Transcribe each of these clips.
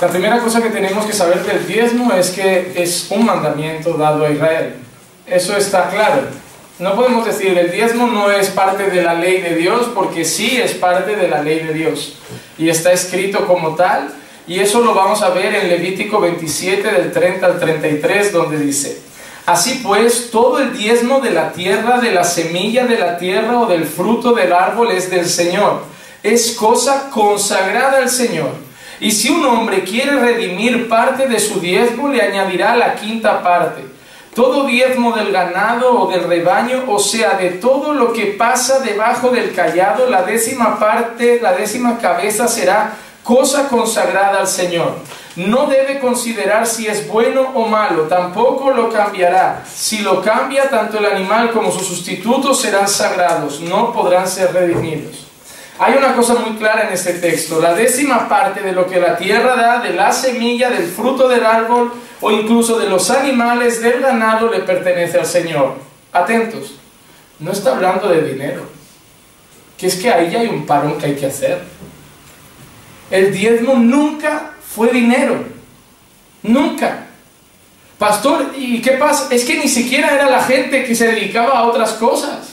La primera cosa que tenemos que saber del diezmo es que es un mandamiento dado a Israel. Eso está claro. No podemos decir el diezmo no es parte de la ley de Dios, porque sí es parte de la ley de Dios. Y está escrito como tal, y eso lo vamos a ver en Levítico 27, del 30 al 33, donde dice: así pues, todo el diezmo de la tierra, de la semilla de la tierra o del fruto del árbol es del Señor. Es cosa consagrada al Señor. Y si un hombre quiere redimir parte de su diezmo, le añadirá la quinta parte. Todo diezmo del ganado o del rebaño, o sea, de todo lo que pasa debajo del cayado, la décima parte, la décima cabeza será cosa consagrada al Señor. No debe considerar si es bueno o malo, tampoco lo cambiará. Si lo cambia, tanto el animal como sus sustitutos serán sagrados, no podrán ser redimidos. Hay una cosa muy clara en este texto: la décima parte de lo que la tierra da, de la semilla, del fruto del árbol o incluso de los animales, del ganado, le pertenece al Señor. Atentos, no está hablando de dinero, que es que ahí ya hay un parón que hay que hacer. El diezmo nunca fue dinero, nunca. Pastor, ¿y qué pasa? Es que ni siquiera era la gente que se dedicaba a otras cosas.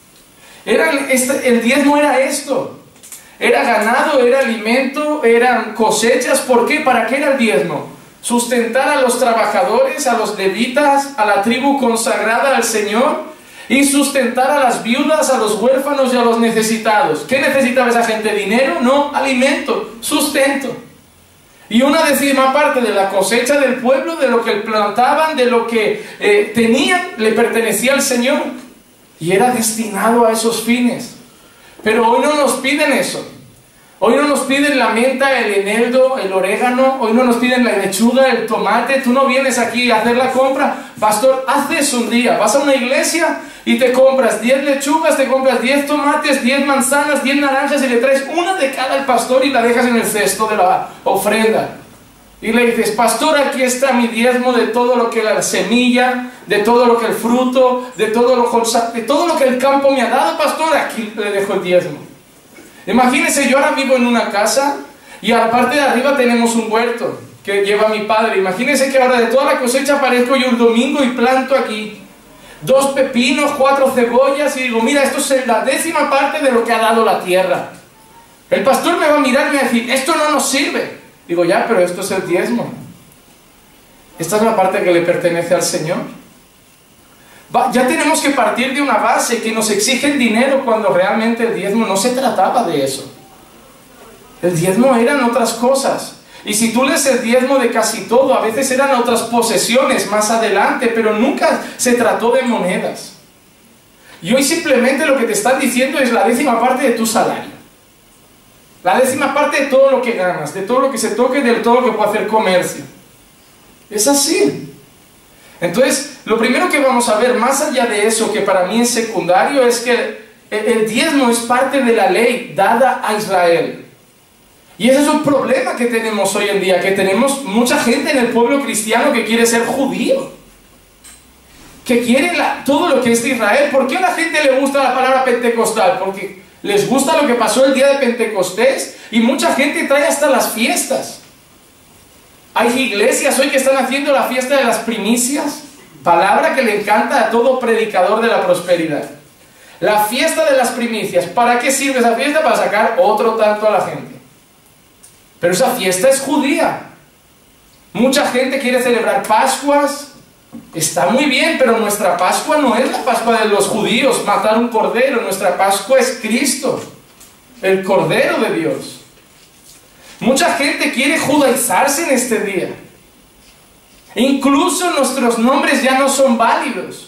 El diezmo era esto: era ganado, era alimento, eran cosechas. ¿Por qué? ¿Para qué era el diezmo? Sustentar a los trabajadores, a los levitas, a la tribu consagrada al Señor, y sustentar a las viudas, a los huérfanos y a los necesitados. ¿Qué necesitaba esa gente? ¿Dinero? No, alimento, sustento. Y una décima parte de la cosecha del pueblo, de lo que plantaban, de lo que tenían, le pertenecía al Señor. Y era destinado a esos fines. Pero hoy no nos piden eso. Hoy no nos piden la menta, el eneldo, el orégano. Hoy no nos piden la lechuga, el tomate. Tú no vienes aquí a hacer la compra. Pastor, haz eso un día. Vas a una iglesia y te compras 10 lechugas, te compras 10 tomates, 10 manzanas, 10 naranjas, y le traes una de cada al pastor y la dejas en el cesto de la ofrenda. Y le dices: pastor, aquí está mi diezmo de todo lo que la semilla, de todo lo que el fruto, de todo lo que el campo me ha dado, pastor, aquí le dejo el diezmo. Imagínense, yo ahora vivo en una casa y a la parte de arriba tenemos un huerto que lleva mi padre. Imagínense que ahora de toda la cosecha aparezco yo un domingo y planto aquí 2 pepinos, 4 cebollas, y digo: mira, esto es la décima parte de lo que ha dado la tierra. El pastor me va a mirar y me va a decir: esto no nos sirve. Digo: ya, pero esto es el diezmo. Esta es la parte que le pertenece al Señor. Ya tenemos que partir de una base que nos exigen dinero, cuando realmente el diezmo no se trataba de eso. El diezmo eran otras cosas. Y si tú lees el diezmo de casi todo, a veces eran otras posesiones más adelante, pero nunca se trató de monedas. Y hoy simplemente lo que te están diciendo es la décima parte de tu salario. La décima parte de todo lo que ganas, de todo lo que se toque, de todo lo que puede hacer comercio. Es así. Entonces, lo primero que vamos a ver, más allá de eso, que para mí es secundario, es que el diezmo es parte de la ley dada a Israel. Y ese es un problema que tenemos hoy en día, que tenemos mucha gente en el pueblo cristiano que quiere ser judío, que quiere todo lo que es de Israel. ¿Por qué a la gente le gusta la palabra pentecostal? Porque les gusta lo que pasó el día de Pentecostés, y mucha gente trae hasta las fiestas. Hay iglesias hoy que están haciendo la fiesta de las primicias, palabra que le encanta a todo predicador de la prosperidad. La fiesta de las primicias. ¿Para qué sirve esa fiesta? Para sacar otro tanto a la gente. Pero esa fiesta es judía. Mucha gente quiere celebrar Pascuas. Está muy bien, pero nuestra Pascua no es la Pascua de los judíos, matar un cordero. Nuestra Pascua es Cristo, el Cordero de Dios. Mucha gente quiere judaizarse en este día. Incluso nuestros nombres ya no son válidos.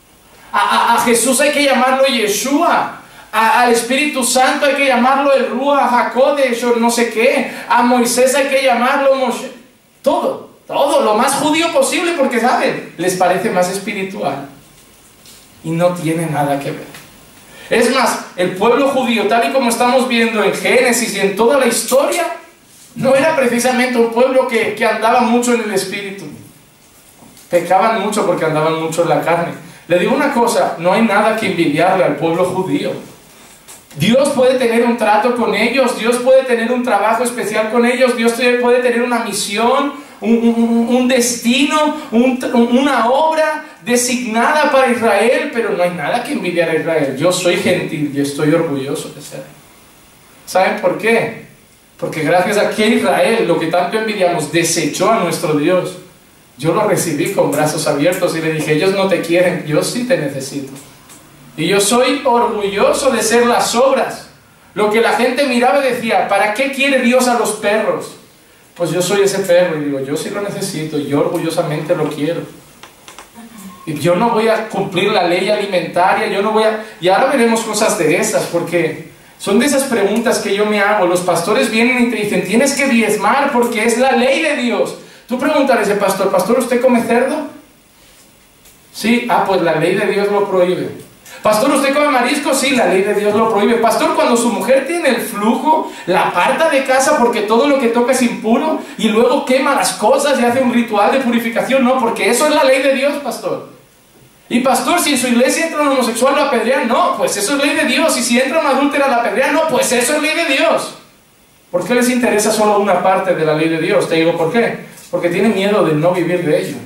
A Jesús hay que llamarlo Yeshua. Al Espíritu Santo hay que llamarlo el Ruach HaKodesh o no sé qué. A Moisés hay que llamarlo Moshe. Todo lo más judío posible, porque saben, les parece más espiritual. Y no tiene nada que ver. Es más, el pueblo judío, tal y como estamos viendo en Génesis y en toda la historia, no era precisamente un pueblo que andaba mucho en el espíritu. Pecaban mucho porque andaban mucho en la carne. Le digo una cosa, no hay nada que envidiarle al pueblo judío. Dios puede tener un trato con ellos, Dios puede tener un trabajo especial con ellos, Dios puede tener una misión, un destino, una obra designada para Israel, pero no hay nada que envidiar a Israel. Yo soy gentil y estoy orgulloso de ser. ¿Saben por qué? Porque gracias a que Israel, lo que tanto envidiamos, desechó a nuestro Dios, yo lo recibí con brazos abiertos y le dije, ellos no te quieren, yo sí te necesito. Y yo soy orgulloso de ser las obras. Lo que la gente miraba y decía, ¿para qué quiere Dios a los perros? Pues yo soy ese perro y digo, yo sí lo necesito y yo orgullosamente lo quiero. Y yo no voy a cumplir la ley alimentaria, yo no voy a... Y ahora veremos cosas de esas, porque son de esas preguntas que yo me hago. Los pastores vienen y te dicen, tienes que diezmar porque es la ley de Dios. Tú preguntarás al pastor, ¿pastor, usted come cerdo? Sí, pues la ley de Dios lo prohíbe. Pastor, ¿usted come marisco? Sí, la ley de Dios lo prohíbe. Pastor, cuando su mujer tiene el flujo, la aparta de casa porque todo lo que toca es impuro y luego quema las cosas y hace un ritual de purificación. No, porque eso es la ley de Dios, pastor. Y pastor, si en su iglesia entra un homosexual lo apedrean, no, pues eso es ley de Dios. Y si entra una adúltera la apedrean, no, pues eso es ley de Dios. ¿Por qué les interesa solo una parte de la ley de Dios? Te digo, ¿por qué? Porque tienen miedo de no vivir de ello.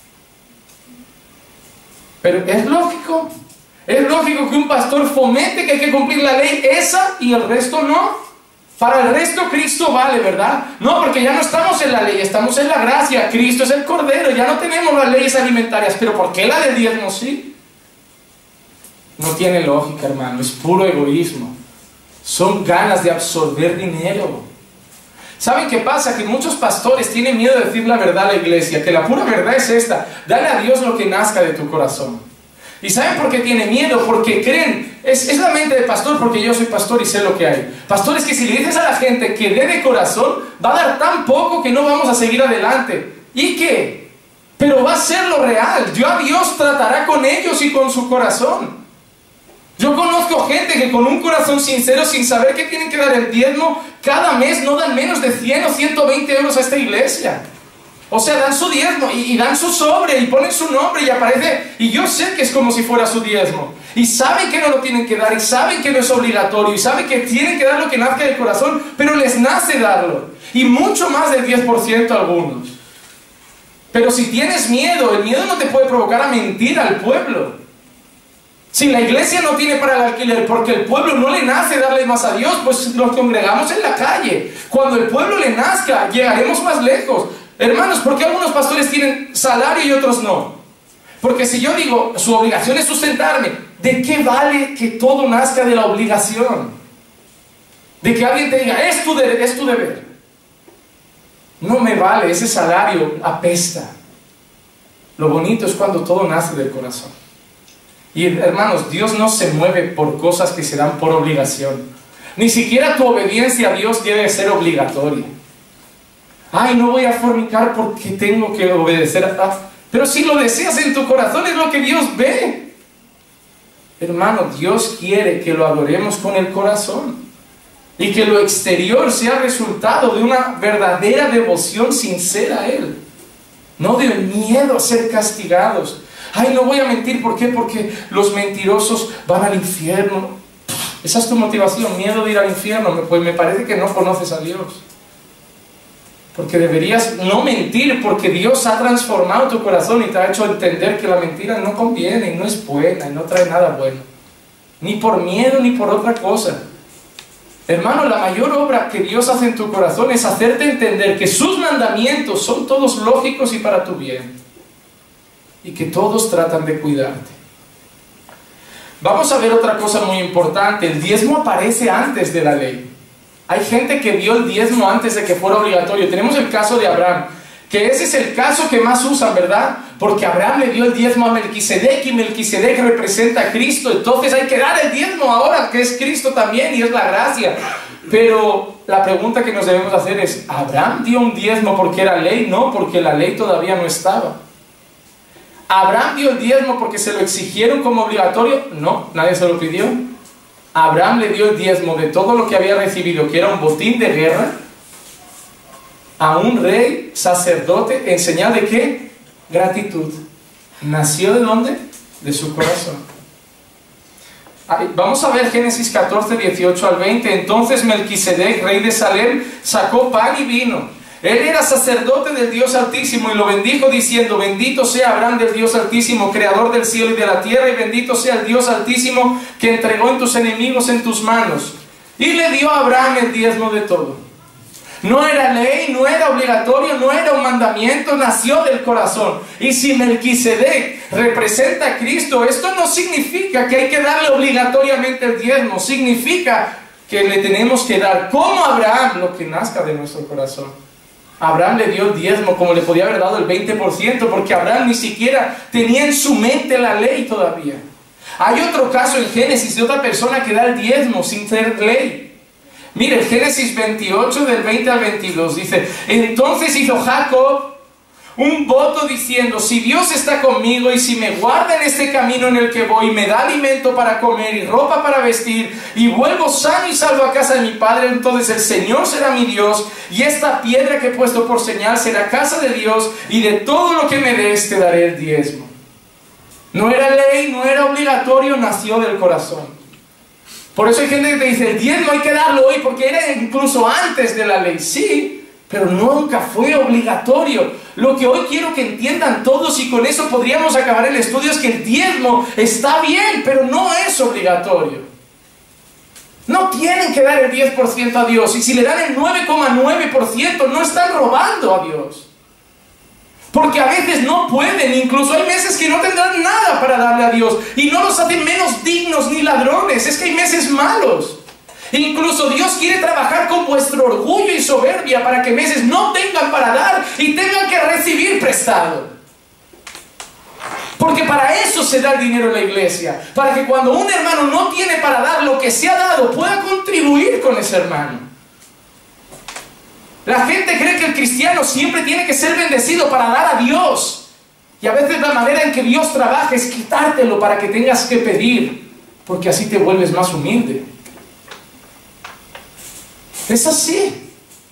Pero es lógico. Es lógico que un pastor fomente que hay que cumplir la ley esa y el resto no. Para el resto Cristo vale, ¿verdad? No, porque ya no estamos en la ley, estamos en la gracia. Cristo es el Cordero, ya no tenemos las leyes alimentarias. ¿Pero por qué la del diezmo sí? No tiene lógica, hermano, es puro egoísmo. Son ganas de absorber dinero. ¿Saben qué pasa? Que muchos pastores tienen miedo de decir la verdad a la iglesia, que la pura verdad es esta: dale a Dios lo que nazca de tu corazón. ¿Y saben por qué tiene miedo? Porque creen, es la mente de pastor, porque yo soy pastor y sé lo que hay. Pastores que si le dices a la gente que dé de corazón, va a dar tan poco que no vamos a seguir adelante. ¿Y qué? Pero va a ser lo real. Dios tratará con ellos y con su corazón. Yo conozco gente que con un corazón sincero, sin saber que tienen que dar el diezmo, cada mes no dan menos de 100 o 120 euros a esta iglesia. O sea, dan su diezmo y dan su sobre y ponen su nombre y aparece, y yo sé que es como si fuera su diezmo, y saben que no lo tienen que dar, y saben que no es obligatorio, y saben que tienen que dar lo que nazca del corazón, pero les nace darlo, y mucho más del 10% algunos. Pero si tienes miedo, el miedo no te puede provocar a mentir al pueblo. Si la iglesia no tiene para el alquiler porque el pueblo no le nace darle más a Dios, pues nos congregamos en la calle. Cuando el pueblo le nazca, llegaremos más lejos. Hermanos, ¿por qué algunos pastores tienen salario y otros no? Porque si yo digo, su obligación es sustentarme, ¿de qué vale que todo nazca de la obligación? De que alguien te diga, es tu deber. No me vale, ese salario apesta. Lo bonito es cuando todo nace del corazón. Y hermanos, Dios no se mueve por cosas que se dan por obligación. Ni siquiera tu obediencia a Dios debe ser obligatoria. Ay, no voy a fornicar porque tengo que obedecer a... Pero si lo deseas en tu corazón es lo que Dios ve. Hermano, Dios quiere que lo adoremos con el corazón. Y que lo exterior sea resultado de una verdadera devoción sincera a Él. No de miedo a ser castigados. Ay, no voy a mentir, ¿por qué? Porque los mentirosos van al infierno. Esa es tu motivación, miedo de ir al infierno. Pues me parece que no conoces a Dios. Porque deberías no mentir, porque Dios ha transformado tu corazón y te ha hecho entender que la mentira no conviene y no es buena y no trae nada bueno. Ni por miedo ni por otra cosa. Hermano, la mayor obra que Dios hace en tu corazón es hacerte entender que sus mandamientos son todos lógicos y para tu bien. Y que todos tratan de cuidarte. Vamos a ver otra cosa muy importante. El diezmo aparece antes de la ley. Hay gente que dio el diezmo antes de que fuera obligatorio. Tenemos el caso de Abraham, que ese es el caso que más usan, ¿verdad? Porque Abraham le dio el diezmo a Melquisedec y Melquisedec representa a Cristo. Entonces hay que dar el diezmo ahora, que es Cristo también y es la gracia. Pero la pregunta que nos debemos hacer es, ¿Abraham dio un diezmo porque era ley? No, porque la ley todavía no estaba. ¿Abraham dio el diezmo porque se lo exigieron como obligatorio? No, nadie se lo pidió. Abraham le dio el diezmo de todo lo que había recibido, que era un botín de guerra, a un rey sacerdote, en señal de ¿qué? Gratitud. ¿Nació de dónde? De su corazón. Vamos a ver Génesis 14, 18 al 20. Entonces Melquisedec, rey de Salem, sacó pan y vino. Él era sacerdote del Dios Altísimo y lo bendijo diciendo: bendito sea Abraham del Dios Altísimo, creador del cielo y de la tierra, y bendito sea el Dios Altísimo que entregó en tus enemigos en tus manos. Y le dio a Abraham el diezmo de todo. No era ley, no era obligatorio, no era un mandamiento, nació del corazón. Y si Melquisedec representa a Cristo, esto no significa que hay que darle obligatoriamente el diezmo. Significa que le tenemos que dar, como a Abraham, lo que nazca de nuestro corazón. Abraham le dio el diezmo como le podía haber dado el 20%, porque Abraham ni siquiera tenía en su mente la ley todavía. Hay otro caso en Génesis de otra persona que da el diezmo sin ser ley. Mire, Génesis 28 del 20 al 22 dice: entonces hizo Jacob un voto diciendo: si Dios está conmigo y si me guarda en este camino en el que voy, me da alimento para comer y ropa para vestir, y vuelvo sano y salvo a casa de mi padre, entonces el Señor será mi Dios, y esta piedra que he puesto por señal será casa de Dios, y de todo lo que me des te daré el diezmo. No era ley, no era obligatorio, nació del corazón. Por eso hay gente que te dice: el diezmo hay que darlo hoy porque era incluso antes de la ley. Sí, pero nunca fue obligatorio. Lo que hoy quiero que entiendan todos, y con eso podríamos acabar el estudio, es que el diezmo está bien, pero no es obligatorio. No tienen que dar el 10% a Dios, y si le dan el 9,9% no están robando a Dios. Porque a veces no pueden, incluso hay meses que no tendrán nada para darle a Dios, y no los hacen menos dignos ni ladrones, es que hay meses malos. Incluso Dios quiere trabajar con vuestro orgullo y soberbia para que meses no tengan para dar y tengan que recibir prestado. Porque para eso se da el dinero en la iglesia, para que cuando un hermano no tiene para dar lo que se ha dado, pueda contribuir con ese hermano. La gente cree que el cristiano siempre tiene que ser bendecido para dar a Dios. Y a veces la manera en que Dios trabaja es quitártelo para que tengas que pedir, porque así te vuelves más humilde. Es así.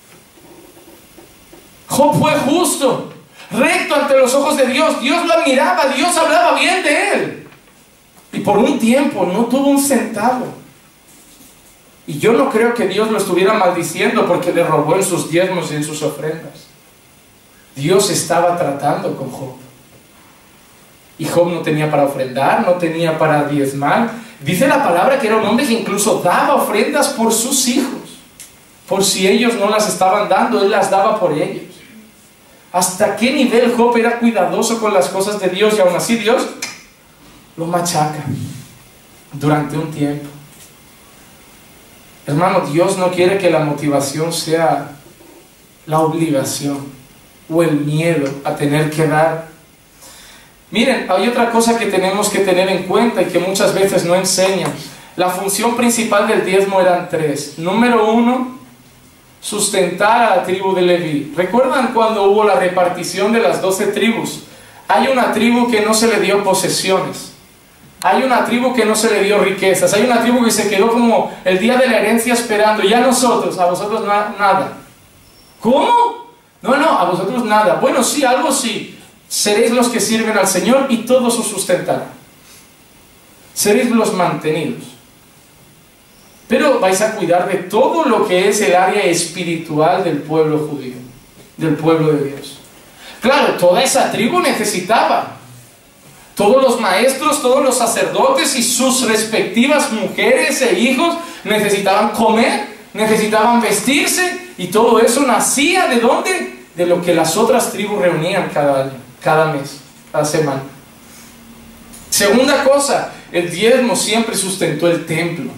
Job fue justo, recto ante los ojos de Dios. Dios lo admiraba, Dios hablaba bien de él. Y por un tiempo no tuvo un centavo. Y yo no creo que Dios lo estuviera maldiciendo porque le robó en sus diezmos y en sus ofrendas. Dios estaba tratando con Job. Y Job no tenía para ofrendar, no tenía para diezmar. Dice la palabra que era un hombre que incluso daba ofrendas por sus hijos. Por si ellos no las estaban dando, él las daba por ellos. ¿Hasta qué nivel Job era cuidadoso con las cosas de Dios? Y aún así Dios lo machaca durante un tiempo. Hermano, Dios no quiere que la motivación sea la obligación o el miedo a tener que dar. Miren, hay otra cosa que tenemos que tener en cuenta y que muchas veces no enseñan. La función principal del diezmo eran tres. Número uno, sustentar a la tribu de Leví. ¿Recuerdan cuando hubo la repartición de las 12 tribus? Hay una tribu que no se le dio posesiones. Hay una tribu que no se le dio riquezas. Hay una tribu que se quedó como el día de la herencia esperando. Y a nosotros, a vosotros nada. ¿Cómo? No, a vosotros nada. Bueno, sí, algo sí. Seréis los que sirven al Señor y todos os sustentarán. Seréis los mantenidos. Pero vais a cuidar de todo lo que es el área espiritual del pueblo judío, del pueblo de Dios. Claro, toda esa tribu necesitaba. Todos los maestros, todos los sacerdotes y sus respectivas mujeres e hijos necesitaban comer, necesitaban vestirse, y todo eso nacía ¿de dónde? De lo que las otras tribus reunían cada año, cada mes, cada semana. Segunda cosa, el diezmo siempre sustentó el templo.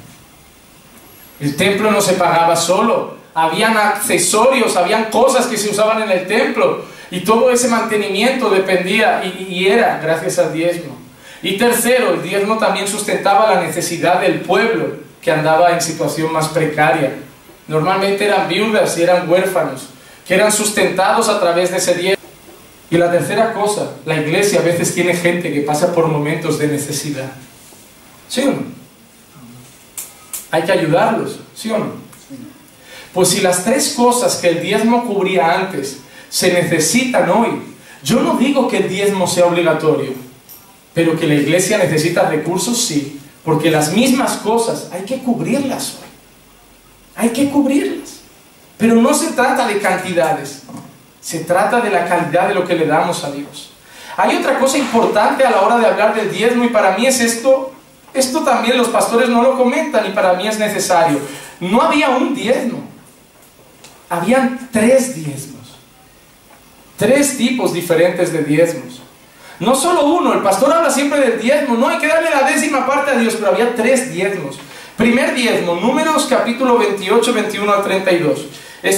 El templo no se pagaba solo, habían accesorios, habían cosas que se usaban en el templo. Y todo ese mantenimiento dependía y era gracias al diezmo. Y tercero, el diezmo también sustentaba la necesidad del pueblo que andaba en situación más precaria. Normalmente eran viudas y eran huérfanos, que eran sustentados a través de ese diezmo. Y la tercera cosa, la iglesia a veces tiene gente que pasa por momentos de necesidad. ¿Sí o no? Hay que ayudarlos, ¿sí o no? Pues si las tres cosas que el diezmo cubría antes se necesitan hoy, yo no digo que el diezmo sea obligatorio, pero que la iglesia necesita recursos, sí, Porque las mismas cosas hay que cubrirlas hoy. Hay que cubrirlas. Pero no se trata de cantidades. Se trata de la calidad de lo que le damos a Dios. Hay otra cosa importante a la hora de hablar del diezmo, y para mí es esto. Esto también los pastores no lo comentan y para mí es necesario. No había un diezmo. Habían 3 diezmos. 3 tipos diferentes de diezmos. No solo uno. El pastor habla siempre del diezmo. No hay que darle la 10ª parte a Dios, pero había 3 diezmos. Primer diezmo, Números capítulo 28, 21 al 32. Este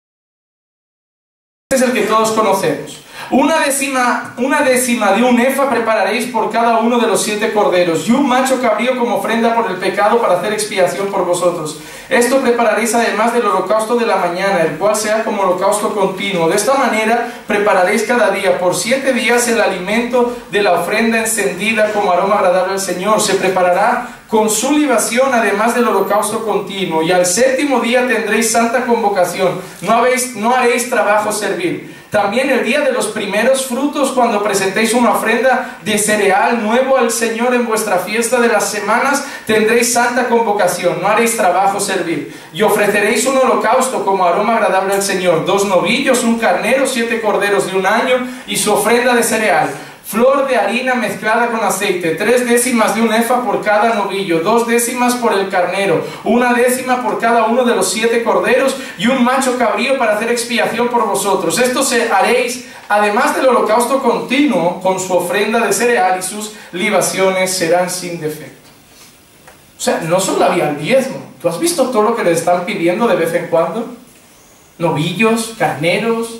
es el que todos conocemos. Una décima de un efa prepararéis por cada uno de los 7 corderos, y un macho cabrío como ofrenda por el pecado para hacer expiación por vosotros. Esto prepararéis además del holocausto de la mañana, el cual sea como holocausto continuo. De esta manera prepararéis cada día, por 7 días, el alimento de la ofrenda encendida como aroma agradable al Señor. Se preparará con su libación, además del holocausto continuo. Y al 7º día tendréis santa convocación. No haréis trabajo servil. También el día de los primeros frutos, cuando presentéis una ofrenda de cereal nuevo al Señor en vuestra fiesta de las semanas, tendréis santa convocación. No haréis trabajo servil. Y ofreceréis un holocausto como aroma agradable al Señor: 2 novillos, un carnero, 7 corderos de un año, y su ofrenda de cereal. Flor de harina mezclada con aceite, 3 décimas de un efa por cada novillo, 2 décimas por el carnero, 1 décima por cada uno de los 7 corderos, y un macho cabrío para hacer expiación por vosotros. Esto se haréis además del holocausto continuo, con su ofrenda de cereal, y sus libaciones serán sin defecto. O sea, no solo había el diezmo. ¿Tú has visto todo lo que les están pidiendo de vez en cuando? Novillos, carneros,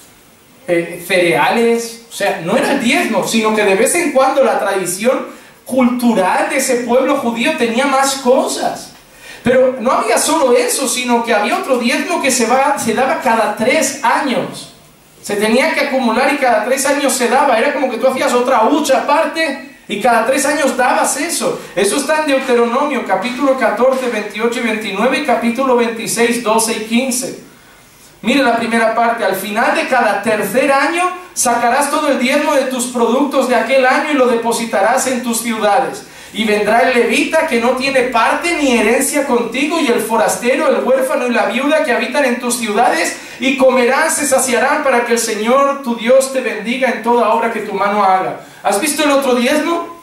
cereales. O sea, no era el diezmo, sino que de vez en cuando la tradición cultural de ese pueblo judío tenía más cosas. Pero no había solo eso, sino que había otro diezmo que se daba cada 3 años. Se tenía que acumular y cada 3 años se daba. Era como que tú hacías otra hucha aparte y cada 3 años dabas eso. Eso está en Deuteronomio, capítulo 14, 28 y 29, y capítulo 26, 12 y 15. Mire la primera parte: al final de cada 3er año sacarás todo el diezmo de tus productos de aquel año y lo depositarás en tus ciudades. Y vendrá el levita que no tiene parte ni herencia contigo, y el forastero, el huérfano y la viuda que habitan en tus ciudades, y comerán, se saciarán, para que el Señor tu Dios te bendiga en toda obra que tu mano haga. ¿Has visto el otro diezmo?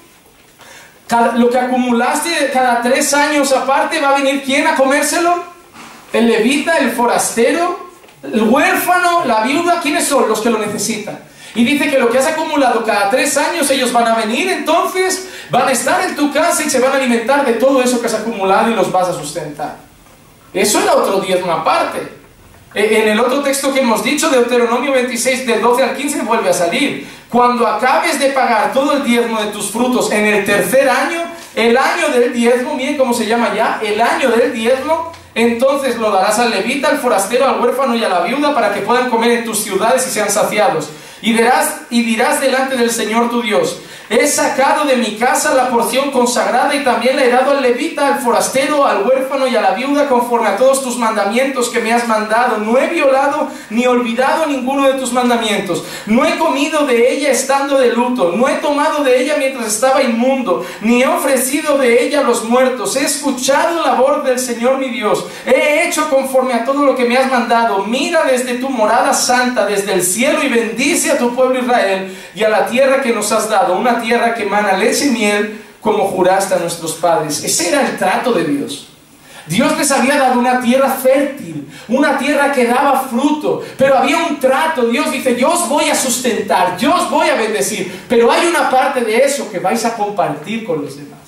Lo que acumulaste cada 3 años aparte, ¿va a venir quién a comérselo? El levita, el forastero, el huérfano, la viuda. ¿Quiénes son los que lo necesitan? Y dice que lo que has acumulado cada 3 años, ellos van a venir, entonces van a estar en tu casa y se van a alimentar de todo eso que has acumulado y los vas a sustentar. Eso era otro diezmo aparte. En el otro texto que hemos dicho, Deuteronomio 26, del 12 al 15, vuelve a salir: cuando acabes de pagar todo el diezmo de tus frutos en el 3er año, el año del diezmo, miren cómo se llama ya, el año del diezmo, entonces lo darás al levita, al forastero, al huérfano y a la viuda, para que puedan comer en tus ciudades y sean saciados. Y dirás delante del Señor tu Dios: he sacado de mi casa la porción consagrada, y también le he dado al levita, al forastero, al huérfano y a la viuda, conforme a todos tus mandamientos que me has mandado. No he violado ni olvidado ninguno de tus mandamientos. No he comido de ella estando de luto, no he tomado de ella mientras estaba inmundo, ni he ofrecido de ella a los muertos. He escuchado la voz del Señor mi Dios. He hecho conforme a todo lo que me has mandado. Mira desde tu morada santa, desde el cielo, y bendice a tu pueblo Israel y a la tierra que nos has dado, una tierra que emana leche y miel, como juraste a nuestros padres. Ese era el trato de Dios. Dios les había dado una tierra fértil, una tierra que daba fruto, pero había un trato. Dios dice: yo os voy a sustentar, yo os voy a bendecir, pero hay una parte de eso que vais a compartir con los demás.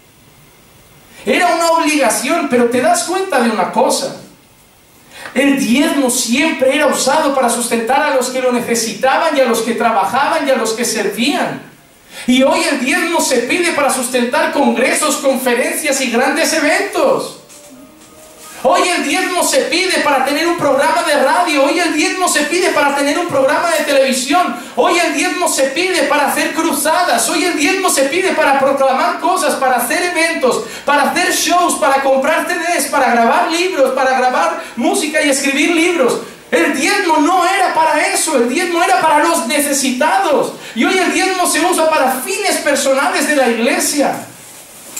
Era una obligación, pero te das cuenta de una cosa: el diezmo siempre era usado para sustentar a los que lo necesitaban, y a los que trabajaban, y a los que servían. Y hoy el diezmo se pide para sustentar congresos, conferencias y grandes eventos. Hoy el diezmo se pide para tener un programa de radio. Hoy el diezmo se pide para tener un programa de televisión. Hoy el diezmo se pide para hacer cruzadas. Hoy el diezmo se pide para proclamar cosas, para hacer eventos, para hacer shows, para comprar CDs, para grabar libros, para grabar música y escribir libros. El diezmo no era para eso. El diezmo era para los necesitados. Y hoy el diezmo se usa para fines personales de la iglesia.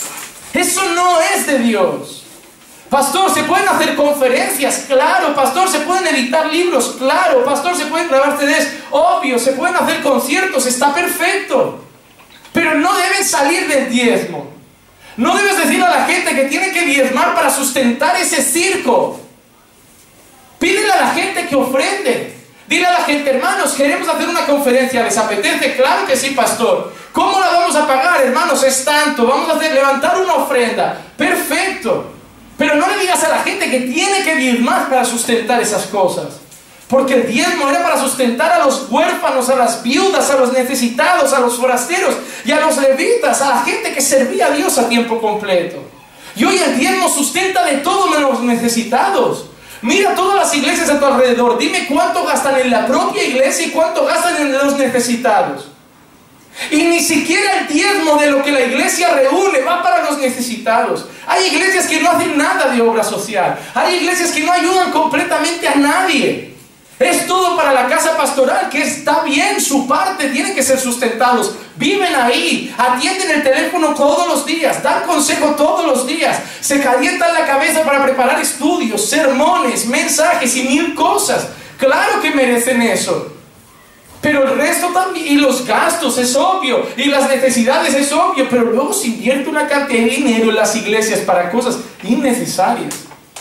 Eso no es de Dios. Pastor, ¿se pueden hacer conferencias? Claro. Pastor, ¿se pueden editar libros? Claro. Pastor, ¿se pueden grabar CDs? Obvio. ¿Se pueden hacer conciertos? Está perfecto. Pero no deben salir del diezmo. No debes decir a la gente que tiene que diezmar para sustentar ese circo. Pídele a la gente que ofrende. Dile a la gente, hermanos, queremos hacer una conferencia, ¿les apetece? Claro que sí, pastor. ¿Cómo la vamos a pagar, hermanos? Es tanto, vamos a levantar una ofrenda. Perfecto. Pero no le digas a la gente que tiene que diezmar para sustentar esas cosas. Porque el diezmo era para sustentar a los huérfanos, a las viudas, a los necesitados, a los forasteros y a los levitas, a la gente que servía a Dios a tiempo completo. Y hoy el diezmo sustenta de todo menos los necesitados. Mira todas las iglesias a tu alrededor. Dime cuánto gastan en la propia iglesia y cuánto gastan en los necesitados. Y ni siquiera el diezmo de lo que la iglesia reúne va para los necesitados. Hay iglesias que no hacen nada de obra social. Hay iglesias que no ayudan completamente a nadie. Es todo para la casa pastoral, que está bien, su parte, tienen que ser sustentados. Viven ahí, atienden el teléfono todos los días, dan consejo todos los días, se calientan la cabeza para preparar estudios, sermones, mensajes y mil cosas. Claro que merecen eso. Pero el resto también, y los gastos es obvio, y las necesidades es obvio, pero luego se invierte una cantidad de dinero en las iglesias para cosas innecesarias.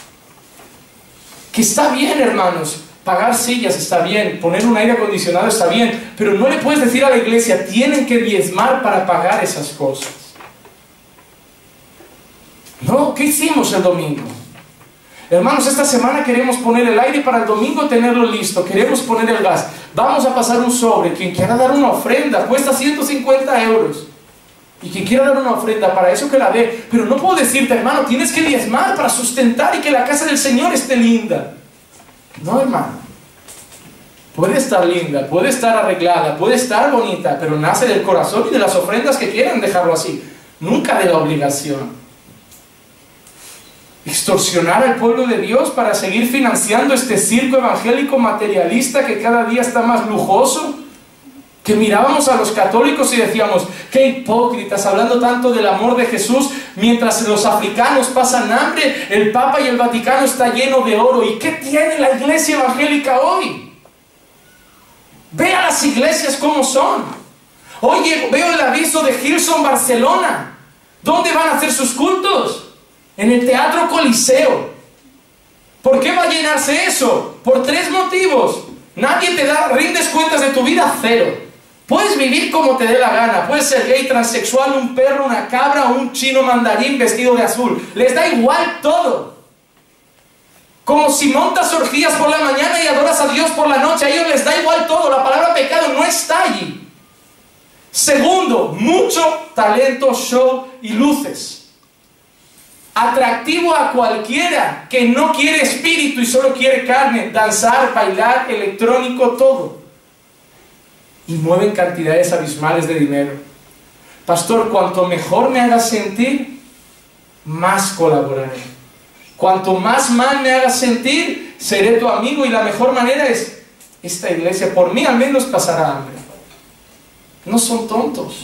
Que está bien, hermanos. Pagar sillas está bien, poner un aire acondicionado está bien, pero no le puedes decir a la iglesia, tienen que diezmar para pagar esas cosas. No, ¿qué hicimos el domingo? Hermanos, esta semana queremos poner el aire para el domingo tenerlo listo, queremos poner el gas, vamos a pasar un sobre, quien quiera dar una ofrenda, cuesta 150 euros. Y quien quiera dar una ofrenda para eso que la dé, pero no puedo decirte, hermano, tienes que diezmar para sustentar y que la casa del Señor esté linda. No, hermano. Puede estar linda, puede estar arreglada, puede estar bonita, pero nace del corazón y de las ofrendas que quieran dejarlo así. Nunca de la obligación. Extorsionar al pueblo de Dios para seguir financiando este circo evangélico materialista que cada día está más lujoso. Que mirábamos a los católicos y decíamos, qué hipócritas, hablando tanto del amor de Jesús, mientras los africanos pasan hambre, el Papa y el Vaticano está lleno de oro. ¿Y qué tiene la iglesia evangélica hoy? Ve a las iglesias como son. Oye, veo el aviso de Hillsong Barcelona. ¿Dónde van a hacer sus cultos? En el Teatro Coliseo. ¿Por qué va a llenarse eso? Por 3 motivos. Nadie te da, rindes cuentas de tu vida, 0. Puedes vivir como te dé la gana. Puedes ser gay, transexual, un perro, una cabra o un chino mandarín vestido de azul. Les da igual todo. Como si montas orgías por la mañana y adoras a Dios por la noche. A ellos les da igual todo. La palabra pecado no está allí. Segundo, mucho talento, show y luces. Atractivo a cualquiera que no quiere espíritu y solo quiere carne. Danzar, bailar, electrónico, todo. Y mueven cantidades abismales de dinero. Pastor, cuanto mejor me hagas sentir, más colaboraré. Cuanto más mal me hagas sentir, seré tu amigo. Y la mejor manera es, esta iglesia por mí al menos pasará hambre. No son tontos.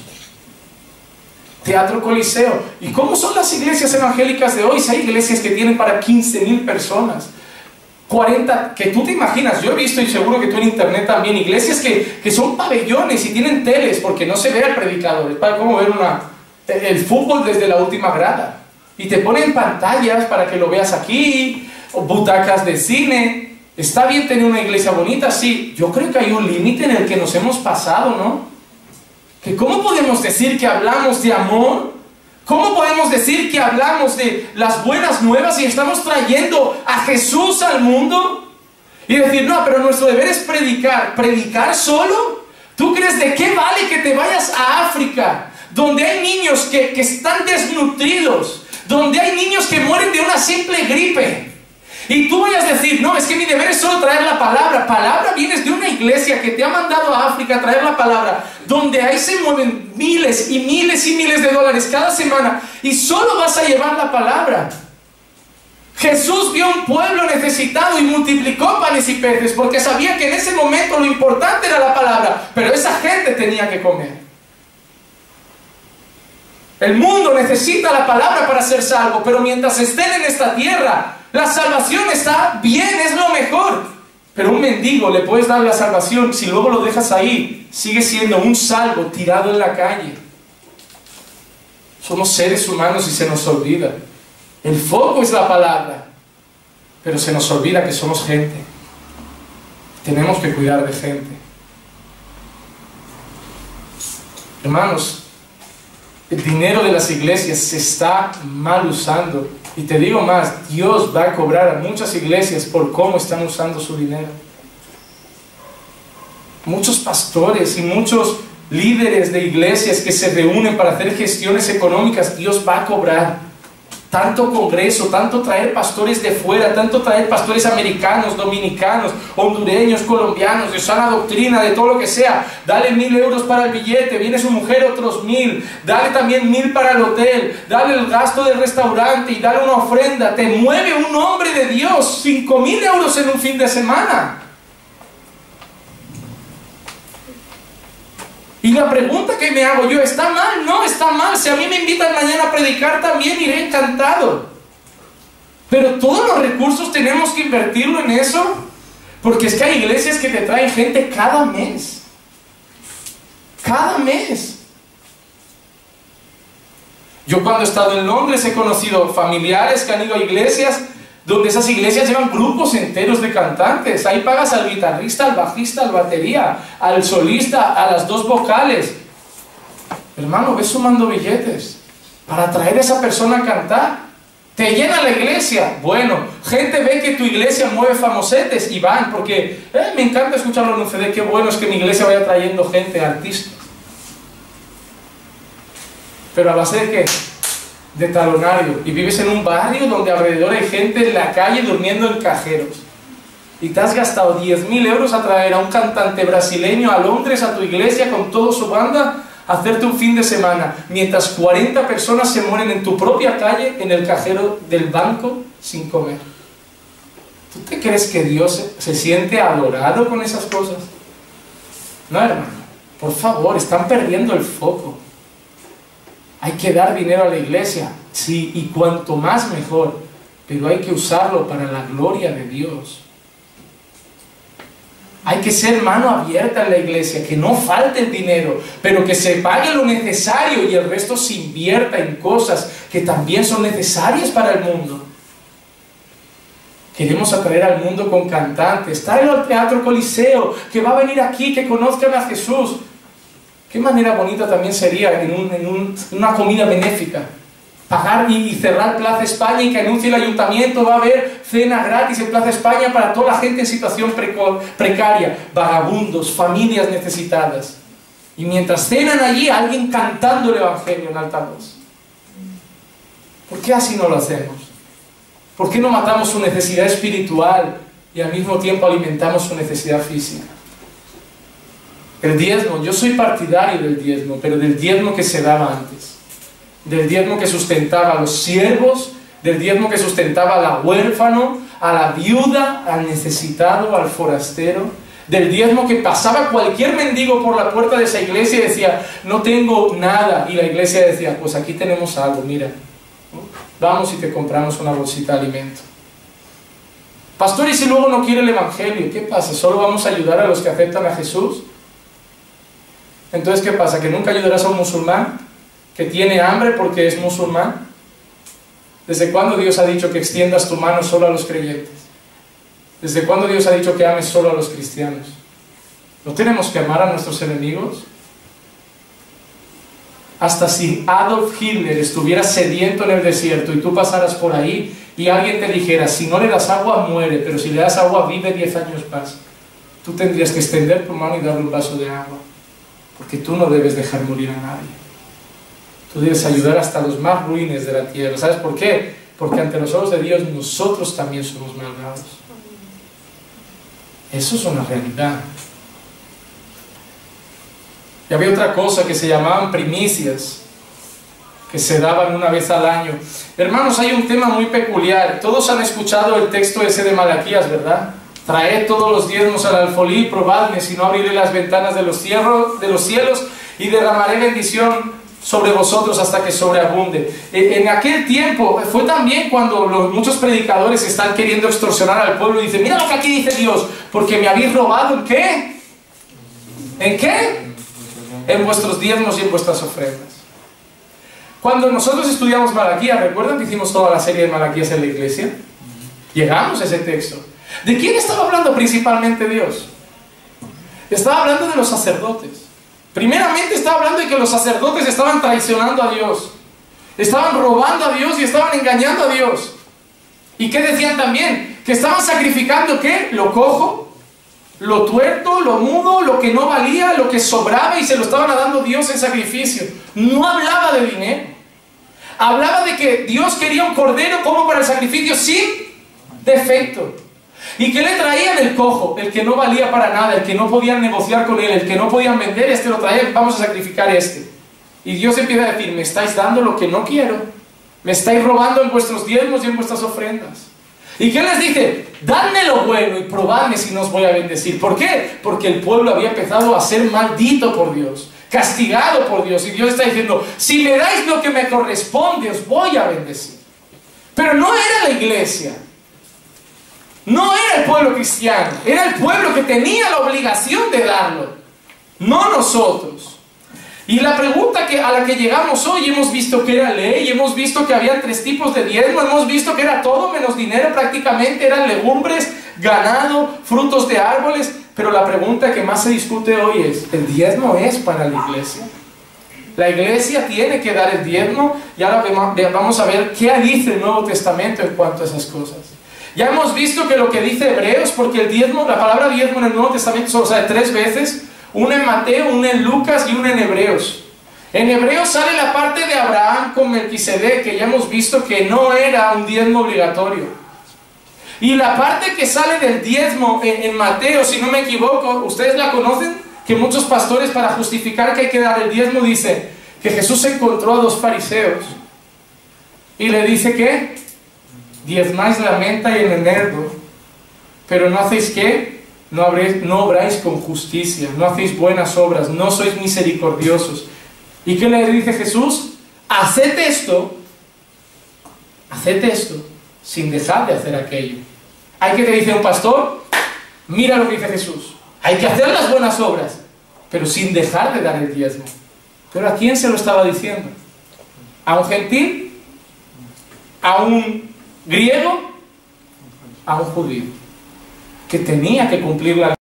Teatro Coliseo. ¿Y cómo son las iglesias evangélicas de hoy? Si hay iglesias que tienen para 15,000 personas. 40, que tú te imaginas, yo he visto y seguro que tú en internet también, iglesias que son pabellones y tienen teles porque no se ve al predicador, es para como ver el fútbol desde la última grada, y te ponen pantallas para que lo veas aquí, o butacas de cine. Está bien tener una iglesia bonita, sí, yo creo que hay un límite en el que nos hemos pasado, ¿no? Que ¿cómo podemos decir que hablamos de amor? ¿Cómo podemos decir que hablamos de las buenas nuevas y estamos trayendo a Jesús al mundo? Y decir, no, pero nuestro deber es predicar. ¿Predicar solo? ¿Tú crees de qué vale que te vayas a África, donde hay niños que están desnutridos, donde hay niños que mueren de una simple gripe? Y tú vayas a decir, no, es que mi deber es solo traer la palabra. Palabra vienes de una iglesia que te ha mandado a África a traer la palabra, donde ahí se mueven miles y miles y miles de dólares cada semana, y solo vas a llevar la palabra. Jesús vio un pueblo necesitado y multiplicó panes y peces, porque sabía que en ese momento lo importante era la palabra, pero esa gente tenía que comer. El mundo necesita la palabra para ser salvo, pero mientras estén en esta tierra, la salvación está bien, es lo mejor. Pero un mendigo le puedes dar la salvación, si luego lo dejas ahí, sigue siendo un salvo tirado en la calle. Somos seres humanos y se nos olvida. El foco es la palabra, pero se nos olvida que somos gente. Tenemos que cuidar de gente. Hermanos, el dinero de las iglesias se está mal usando. Y te digo más, Dios va a cobrar a muchas iglesias por cómo están usando su dinero. Muchos pastores y muchos líderes de iglesias que se reúnen para hacer gestiones económicas, Dios va a cobrar. Tanto congreso, tanto traer pastores de fuera, tanto traer pastores americanos, dominicanos, hondureños, colombianos, de sana doctrina, de todo lo que sea. Dale 1.000 euros para el billete, viene su mujer otros 1.000, dale también 1.000 para el hotel, dale el gasto del restaurante y dale una ofrenda. Te mueve un hombre de Dios, 5.000 euros en un fin de semana. Y la pregunta que me hago yo, ¿está mal? No, está mal. Si a mí me invitan mañana a predicar, también iré encantado. Pero todos los recursos tenemos que invertirlo en eso. Porque es que hay iglesias que te traen gente cada mes. Cada mes. Yo cuando he estado en Londres he conocido familiares que han ido a iglesias donde esas iglesias llevan grupos enteros de cantantes. Ahí pagas al guitarrista, al bajista, al batería, al solista, a las 2 vocales. Hermano, ves sumando billetes para traer a esa persona a cantar. Te llena la iglesia. Bueno, gente ve que tu iglesia mueve famosetes y van porque me encanta escucharlo en un CD. Qué bueno es que mi iglesia vaya trayendo gente, artistas. Pero a base de qué? De talonario, y vives en un barrio donde alrededor hay gente en la calle durmiendo en cajeros y te has gastado 10.000 euros a traer a un cantante brasileño a Londres, a tu iglesia con toda su banda, a hacerte un fin de semana, mientras 40 personas se mueren en tu propia calle en el cajero del banco sin comer. ¿Tú te crees que Dios se siente adorado con esas cosas? No, hermano, por favor, están perdiendo el foco. Hay que dar dinero a la iglesia, sí, y cuanto más mejor, pero hay que usarlo para la gloria de Dios. Hay que ser mano abierta en la iglesia, que no falte el dinero, pero que se pague lo necesario y el resto se invierta en cosas que también son necesarias para el mundo. Queremos atraer al mundo con cantantes, tráelo al Teatro Coliseo, que va a venir aquí, que conozcan a Jesús. Qué manera bonita también sería en una comida benéfica. Pagar y cerrar Plaza España y que anuncie el ayuntamiento, va a haber cena gratis en Plaza España para toda la gente en situación precaria, vagabundos, familias necesitadas. Y mientras cenan allí, alguien cantando el Evangelio en alta voz. ¿Por qué así no lo hacemos? ¿Por qué no matamos su necesidad espiritual y al mismo tiempo alimentamos su necesidad física? El diezmo, yo soy partidario del diezmo, pero del diezmo que se daba antes. Del diezmo que sustentaba a los siervos, del diezmo que sustentaba al huérfano, a la viuda, al necesitado, al forastero. Del diezmo que pasaba cualquier mendigo por la puerta de esa iglesia y decía, no tengo nada. Y la iglesia decía, pues aquí tenemos algo, mira. Vamos y te compramos una bolsita de alimento. Pastor, ¿y si luego no quiere el evangelio? ¿Qué pasa? ¿Solo vamos a ayudar a los que aceptan a Jesús? Entonces, ¿qué pasa? ¿Que nunca ayudarás a un musulmán que tiene hambre porque es musulmán? ¿Desde cuándo Dios ha dicho que extiendas tu mano solo a los creyentes? ¿Desde cuándo Dios ha dicho que ames solo a los cristianos? ¿No tenemos que amar a nuestros enemigos? Hasta si Adolf Hitler estuviera sediento en el desierto y tú pasaras por ahí y alguien te dijera, si no le das agua muere, pero si le das agua vive 10 años más, tú tendrías que extender tu mano y darle un vaso de agua, porque tú no debes dejar morir a nadie. Tú debes ayudar hasta los más ruines de la tierra. ¿Sabes por qué? Porque ante los ojos de Dios nosotros también somos malvados. Eso es una realidad. Y había otra cosa que se llamaban primicias, que se daban una vez al año. Hermanos, hay un tema muy peculiar. Todos han escuchado el texto ese de Malaquías, ¿verdad? Traed todos los diezmos al alfolí, probadme, si no abriré las ventanas de los cielos y derramaré bendición sobre vosotros hasta que sobreabunde. En aquel tiempo fue también cuando muchos predicadores están queriendo extorsionar al pueblo y dicen, mira lo que aquí dice Dios, porque me habéis robado ¿en qué? ¿En qué? En vuestros diezmos y en vuestras ofrendas. Cuando nosotros estudiamos Malaquías, ¿recuerdan que hicimos toda la serie de Malaquías en la iglesia? Llegamos a ese texto. ¿De quién estaba hablando principalmente Dios? Estaba hablando de los sacerdotes. Primeramente estaba hablando de que los sacerdotes estaban traicionando a Dios. Estaban robando a Dios y estaban engañando a Dios. ¿Y qué decían también? Que estaban sacrificando ¿qué? Lo cojo, lo tuerto, lo mudo, lo que no valía, lo que sobraba y se lo estaban dando a Dios en sacrificio. No hablaba de dinero. Hablaba de que Dios quería un cordero como para el sacrificio sin defecto. ¿Y qué le traían? El cojo, el que no valía para nada, el que no podían negociar con él, el que no podían vender, este lo traían, vamos a sacrificar este. Y Dios empieza a decir, me estáis dando lo que no quiero, me estáis robando en vuestros diezmos y en vuestras ofrendas. ¿Y qué les dice? Dadme lo bueno y probadme si no os voy a bendecir. ¿Por qué? Porque el pueblo había empezado a ser maldito por Dios, castigado por Dios, y Dios está diciendo, si me dais lo que me corresponde, os voy a bendecir. Pero no era la iglesia. No era el pueblo cristiano, era el pueblo que tenía la obligación de darlo, no nosotros. Y la pregunta a la que llegamos hoy, hemos visto que era ley, hemos visto que había 3 tipos de diezmo, hemos visto que era todo menos dinero prácticamente, eran legumbres, ganado, frutos de árboles, pero la pregunta que más se discute hoy es, ¿el diezmo es para la iglesia? La iglesia tiene que dar el diezmo y ahora vamos a ver qué dice el Nuevo Testamento en cuanto a esas cosas. Ya hemos visto que lo que dice Hebreos, porque el diezmo, la palabra diezmo en el Nuevo Testamento solo sale 3 veces, una en Mateo, una en Lucas y una en Hebreos. En Hebreos sale la parte de Abraham con Melquisedec, que ya hemos visto que no era un diezmo obligatorio. Y la parte que sale del diezmo en Mateo, si no me equivoco, ustedes la conocen, que muchos pastores para justificar que hay que dar el diezmo dicen que Jesús encontró a 2 fariseos y le dice que diezmáis la menta y el eneldo, pero no hacéis ¿qué? No obráis con justicia, no hacéis buenas obras, no sois misericordiosos. ¿Y qué le dice Jesús? Haced esto sin dejar de hacer aquello. ¿Hay que te dice un pastor? Mira lo que dice Jesús. Hay que hacer las buenas obras, pero sin dejar de dar el diezmo. ¿Pero a quién se lo estaba diciendo? ¿A un gentil? ¿A un griego? A un judío que tenía que cumplir la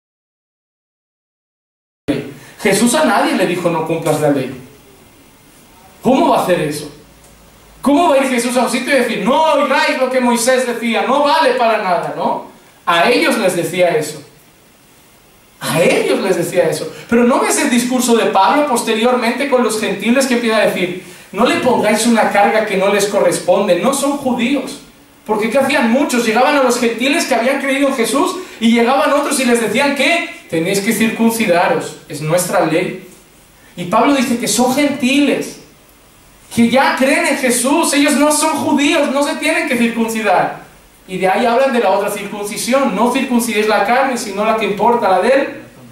ley. Jesús a nadie le dijo no cumplas la ley. ¿Cómo va a hacer eso? ¿Cómo va a ir Jesús a un sitio y decir no oigáis lo que Moisés decía, no vale para nada? ¿No? A ellos les decía eso. A ellos les decía eso. Pero ¿no ves el discurso de Pablo posteriormente con los gentiles que empieza a decir no le pongáis una carga que no les corresponde, no son judíos? Porque ¿qué hacían muchos? Llegaban a los gentiles que habían creído en Jesús y llegaban otros y les decían que tenéis que circuncidaros, es nuestra ley. Y Pablo dice que son gentiles, que ya creen en Jesús, ellos no son judíos, no se tienen que circuncidar. Y de ahí hablan de la otra circuncisión, no circuncidéis la carne, sino la que importa, la de él.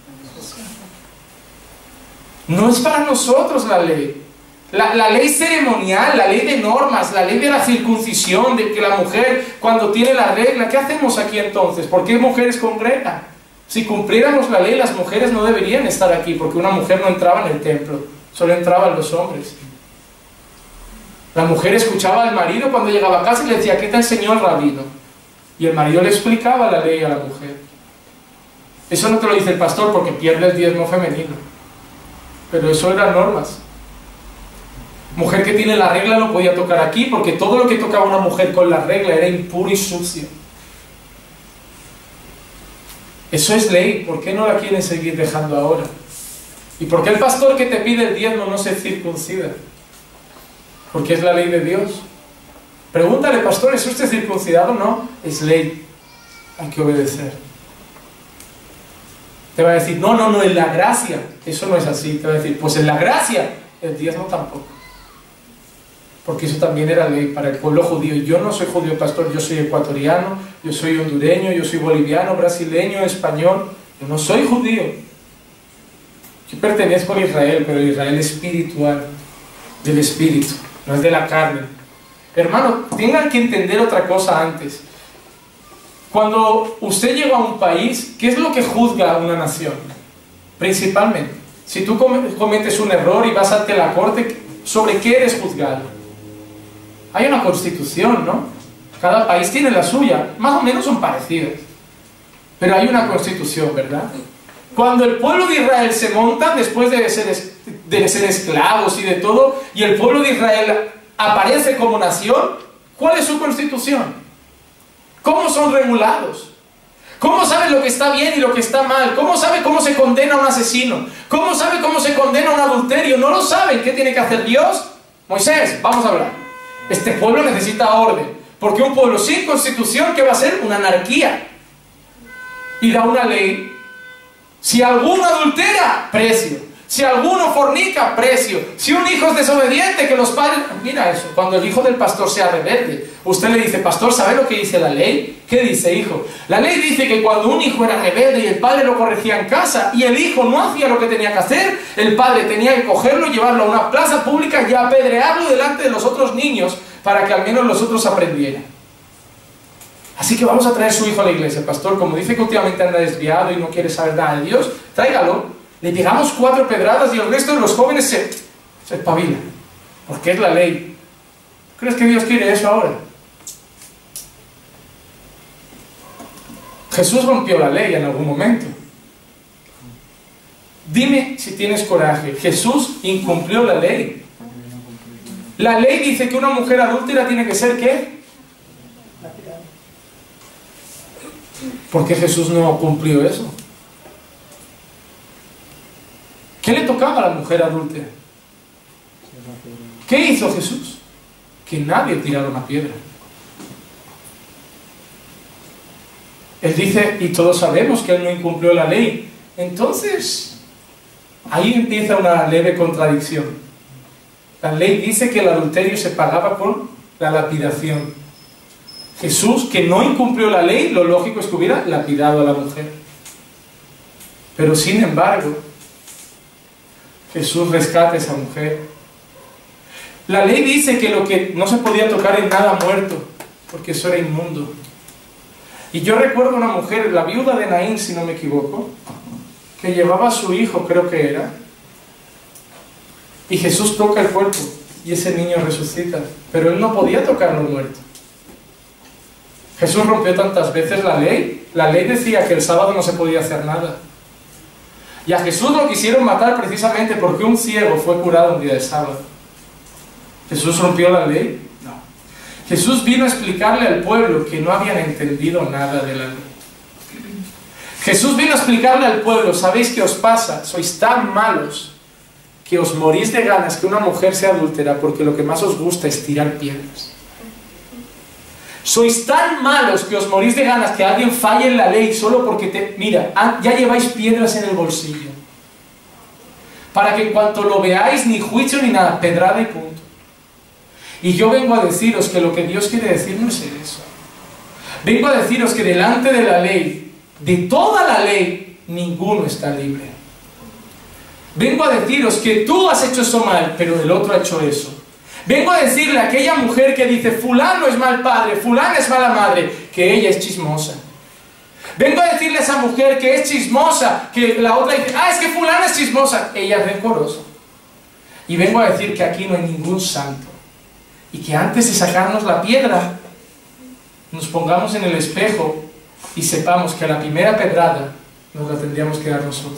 No es para nosotros la ley. La ley ceremonial, la ley de normas, la ley de la circuncisión, de que la mujer cuando tiene la regla, ¿qué hacemos aquí entonces? ¿Por qué mujeres congregan? Si cumpliéramos la ley, las mujeres no deberían estar aquí, porque una mujer no entraba en el templo, solo entraban los hombres. La mujer escuchaba al marido cuando llegaba a casa y le decía, ¿qué te enseñó el rabino? Y el marido le explicaba la ley a la mujer. Eso no te lo dice el pastor porque pierde el diezmo femenino, pero eso eran normas. Mujer que tiene la regla no podía tocar aquí porque todo lo que tocaba una mujer con la regla era impuro y sucio. Eso es ley, ¿por qué no la quieren seguir dejando ahora? ¿Y por qué el pastor que te pide el diezmo no se circuncida? Porque es la ley de Dios. Pregúntale, pastor, ¿es usted circuncidado? No, es ley, hay que obedecer. Te va a decir, no, en la gracia, eso no es así. Te va a decir, pues en la gracia, el diezmo tampoco. Porque eso también era ley para el pueblo judío. Yo no soy judío, pastor, yo soy ecuatoriano, yo soy hondureño, yo soy boliviano, brasileño, español. Yo no soy judío. Yo pertenezco a Israel, pero Israel espiritual. del Espíritu, no es de la carne. Hermano, tengan que entender otra cosa antes. Cuando usted llega a un país, ¿qué es lo que juzga a una nación? Principalmente, si tú cometes un error y vas ante la corte, ¿sobre qué eres juzgado? Hay una constitución, ¿no? Cada país tiene la suya, más o menos son parecidas, pero hay una constitución, ¿verdad? Cuando el pueblo de Israel se monta después de ser esclavos y de todo, y el pueblo de Israel aparece como nación, ¿cuál es su constitución? ¿Cómo son regulados? ¿Cómo sabe lo que está bien y lo que está mal? ¿Cómo sabe cómo se condena a un asesino? ¿Cómo sabe cómo se condena a un adulterio? ¿No lo saben? ¿Qué tiene que hacer Dios? Moisés, vamos a hablar. Este pueblo necesita orden, porque un pueblo sin constitución, ¿qué va a ser? Una anarquía. Y da una ley. Si alguno adultera, precio. Si alguno fornica, precio. Si un hijo es desobediente, que los padres... Mira eso, cuando el hijo del pastor sea rebelde, usted le dice, pastor, ¿sabe lo que dice la ley? ¿Qué dice, hijo? La ley dice que cuando un hijo era rebelde y el padre lo corregía en casa y el hijo no hacía lo que tenía que hacer, el padre tenía que cogerlo, llevarlo a una plaza pública y apedrearlo delante de los otros niños para que al menos los otros aprendieran. Así que vamos a traer su hijo a la iglesia, pastor. Como dice que últimamente anda desviado y no quiere saber nada de Dios, tráigalo. Le pegamos 4 pedradas y el resto de los jóvenes se espabilan. Porque es la ley. ¿Crees que Dios quiere eso ahora? Jesús rompió la ley en algún momento. Dime si tienes coraje. Jesús incumplió la ley. La ley dice que una mujer adúltera tiene que ser ¿qué? ¿Por qué Jesús no cumplió eso? ¿Qué le tocaba a la mujer adúltera? ¿Qué hizo Jesús? Que nadie tirara una piedra. Él dice, y todos sabemos que él no incumplió la ley. Entonces, ahí empieza una leve contradicción. La ley dice que el adulterio se pagaba con la lapidación. Jesús, que no incumplió la ley, lo lógico es que hubiera lapidado a la mujer. Pero sin embargo, Jesús rescata a esa mujer. La ley dice que lo que no se podía tocar en nada muerto, porque eso era inmundo. Y yo recuerdo una mujer, la viuda de Naín, si no me equivoco, que llevaba a su hijo, creo que era, y Jesús toca el cuerpo, y ese niño resucita, pero él no podía tocarlo muerto. Jesús rompió tantas veces la ley decía que el sábado no se podía hacer nada. Y a Jesús lo quisieron matar precisamente porque un ciego fue curado un día de sábado. ¿Jesús rompió la ley? No. Jesús vino a explicarle al pueblo que no habían entendido nada de la ley. Jesús vino a explicarle al pueblo, ¿sabéis qué os pasa? Sois tan malos que os morís de ganas que una mujer sea adúltera porque lo que más os gusta es tirar piedras. Sois tan malos que os morís de ganas que alguien falle en la ley solo porque mira, ya lleváis piedras en el bolsillo. Para que en cuanto lo veáis, ni juicio ni nada, pedrada y punto. Y yo vengo a deciros que lo que Dios quiere decir no es eso. Vengo a deciros que delante de la ley, de toda la ley, ninguno está libre. Vengo a deciros que tú has hecho eso mal, pero el otro ha hecho eso. Vengo a decirle a aquella mujer que dice fulano es mal padre, fulana es mala madre, que ella es chismosa. Vengo a decirle a esa mujer que es chismosa, que la otra dice, es que fulana es chismosa, ella es rencorosa. Y vengo a decir que aquí no hay ningún santo. Y que antes de sacarnos la piedra, nos pongamos en el espejo y sepamos que a la primera pedrada nos la tendríamos que dar nosotros.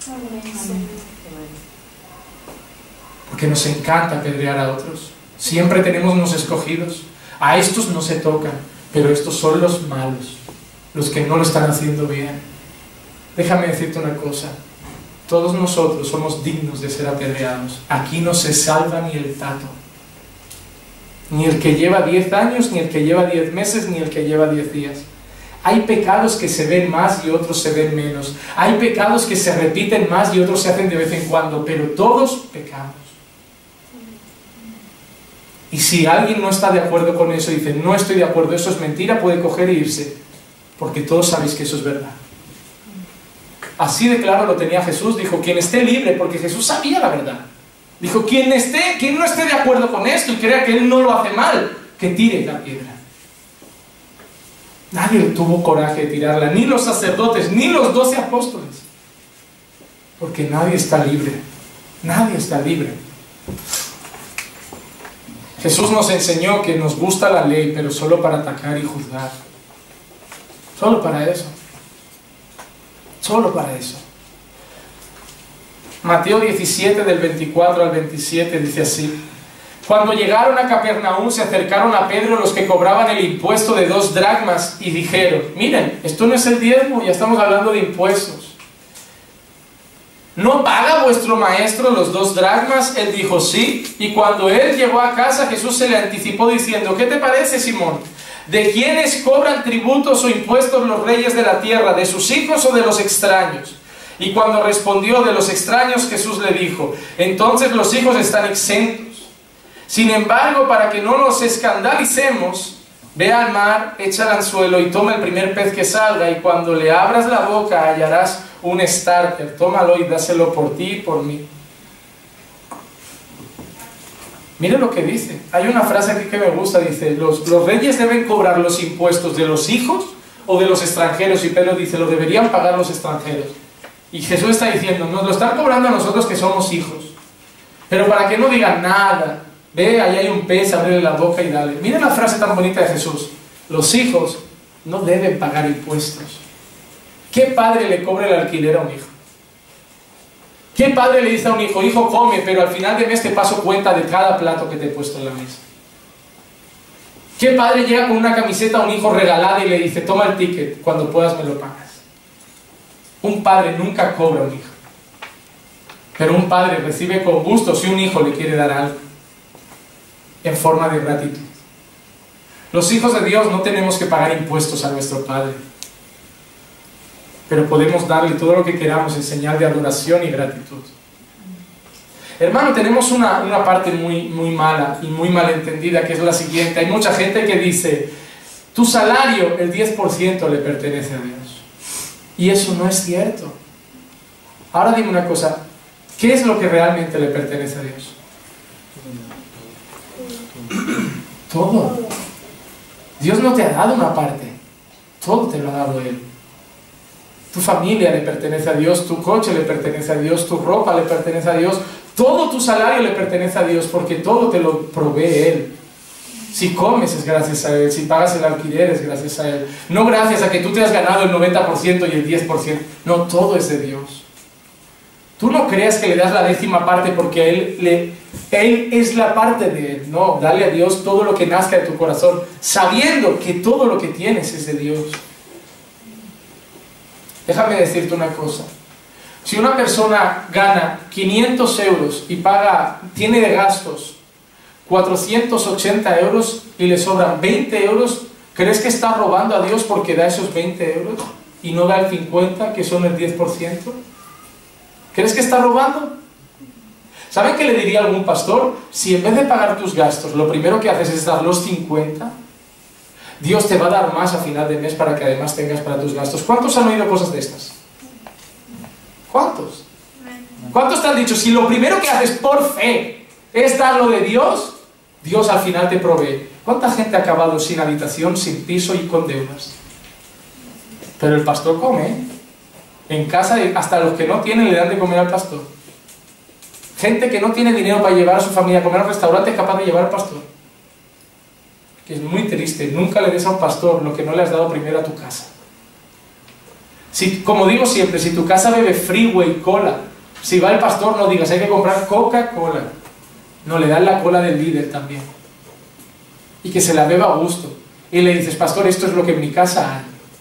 Porque nos encanta apedrear a otros. Siempre tenemos unos escogidos. A estos no se tocan, pero estos son los malos, los que no lo están haciendo bien. Déjame decirte una cosa. Todos nosotros somos dignos de ser apedreados. Aquí no se salva ni el tato. Ni el que lleva 10 años, ni el que lleva 10 meses, ni el que lleva 10 días. Hay pecados que se ven más y otros se ven menos. Hay pecados que se repiten más y otros se hacen de vez en cuando, pero todos pecamos. Y si alguien no está de acuerdo con eso y dice, no estoy de acuerdo, eso es mentira, puede coger e irse. Porque todos sabéis que eso es verdad. Así de claro lo tenía Jesús. Dijo, quien esté libre, porque Jesús sabía la verdad. Dijo, quien no esté de acuerdo con esto y crea que él no lo hace mal, que tire la piedra. Nadie tuvo coraje de tirarla, ni los sacerdotes, ni los 12 apóstoles. Porque nadie está libre. Nadie está libre. Jesús nos enseñó que nos gusta la ley, pero solo para atacar y juzgar. Solo para eso. Solo para eso. Mateo 17, del 24 al 27, dice así. Cuando llegaron a Capernaum, se acercaron a Pedro los que cobraban el impuesto de 2 dracmas y dijeron, miren, esto no es el diezmo, ya estamos hablando de impuestos. ¿No paga vuestro maestro los 2 dracmas? Él dijo, sí. Y cuando él llegó a casa, Jesús se le anticipó diciendo, ¿qué te parece, Simón? ¿De quiénes cobran tributos o impuestos los reyes de la tierra? ¿De sus hijos o de los extraños? Y cuando respondió de los extraños, Jesús le dijo, entonces los hijos están exentos. Sin embargo, para que no nos escandalicemos, ve al mar, echa el anzuelo y toma el primer pez que salga, y cuando le abras la boca hallarás un starter. Tómalo y dáselo por ti y por mí. Miren lo que dice. Hay una frase aquí que me gusta, dice, los reyes deben cobrar los impuestos de los hijos o de los extranjeros, y Pedro dice, lo deberían pagar los extranjeros. Y Jesús está diciendo, nos lo están cobrando a nosotros que somos hijos. Pero para que no digan nada, ve, ahí hay un pez, ábrele la boca y dale. Miren la frase tan bonita de Jesús. Los hijos no deben pagar impuestos. ¿Qué padre le cobra el alquiler a un hijo? ¿Qué padre le dice a un hijo, hijo, come, pero al final de mes te paso cuenta de cada plato que te he puesto en la mesa? ¿Qué padre llega con una camiseta a un hijo regalada y le dice, toma el ticket, cuando puedas me lo pagas? Un padre nunca cobra a un hijo. Pero un padre recibe con gusto si un hijo le quiere dar algo, en forma de gratitud. Los hijos de Dios no tenemos que pagar impuestos a nuestro Padre, pero podemos darle todo lo que queramos en señal de adoración y gratitud. Hermano, tenemos una parte muy mala y muy malentendida, que es la siguiente. Hay mucha gente que dice, tu salario, el 10% le pertenece a Dios. Y eso no es cierto. Ahora dime una cosa, ¿qué es lo que realmente le pertenece a Dios? Todo. Dios no te ha dado una parte, todo te lo ha dado Él. Tu familia le pertenece a Dios, tu coche le pertenece a Dios, tu ropa le pertenece a Dios, todo tu salario le pertenece a Dios, porque todo te lo provee Él. Si comes es gracias a Él, si pagas el alquiler es gracias a Él. No gracias a que tú te has ganado el 90% y el 10%. No, todo es de Dios. Tú no creas que le das la 10ª parte porque Él es la parte de Él. No, dale a Dios todo lo que nazca de tu corazón, sabiendo que todo lo que tienes es de Dios. Déjame decirte una cosa. Si una persona gana 500 euros y tiene de gastos 480 euros y le sobran 20 euros, ¿crees que está robando a Dios porque da esos 20 euros y no da el 50, que son el 10%? ¿Crees que está robando? ¿Saben qué le diría a algún pastor? Si en vez de pagar tus gastos, lo primero que haces es dar los 50, Dios te va a dar más a final de mes para que además tengas para tus gastos. ¿Cuántos han oído cosas de estas? ¿Cuántos? ¿Cuántos te han dicho, si lo primero que haces por fe es dar lo de Dios, Dios al final te provee? ¿Cuánta gente ha acabado sin habitación, sin piso y con deudas? Pero el pastor come, ¿eh? En casa, hasta los que no tienen le dan de comer al pastor. Gente que no tiene dinero para llevar a su familia a comer al restaurante es capaz de llevar al pastor. Que es muy triste. Nunca le des a un pastor lo que no le has dado primero a tu casa. Como digo siempre, si tu casa bebe Freeway Cola, si va el pastor no digas hay que comprar Coca-Cola. No, le dan la cola del líder también. Y que se la beba a gusto. Y le dices, pastor, esto es lo que en mi casa hay.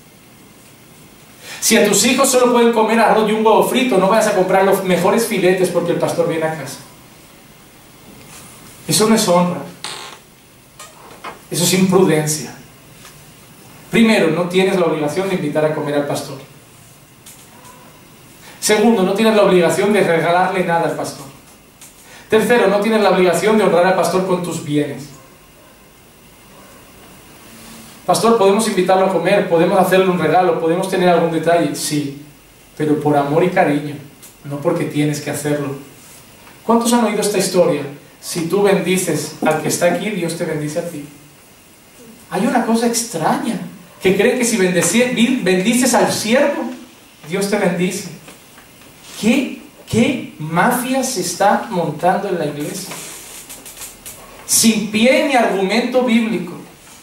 Si a tus hijos solo pueden comer arroz y un huevo frito, no vayas a comprar los mejores filetes porque el pastor viene a casa. Eso no es honra. Eso es imprudencia. Primero, no tienes la obligación de invitar a comer al pastor. Segundo, no tienes la obligación de regalarle nada al pastor. Tercero, no tienes la obligación de honrar al pastor con tus bienes. Pastor, podemos invitarlo a comer, podemos hacerle un regalo, podemos tener algún detalle, sí, pero por amor y cariño, no porque tienes que hacerlo. ¿Cuántos han oído esta historia? Si tú bendices al que está aquí, Dios te bendice a ti. Hay una cosa extraña, que cree que si bendices al siervo, Dios te bendice. ¿Qué mafia se está montando en la iglesia? Sin pie ni argumento bíblico.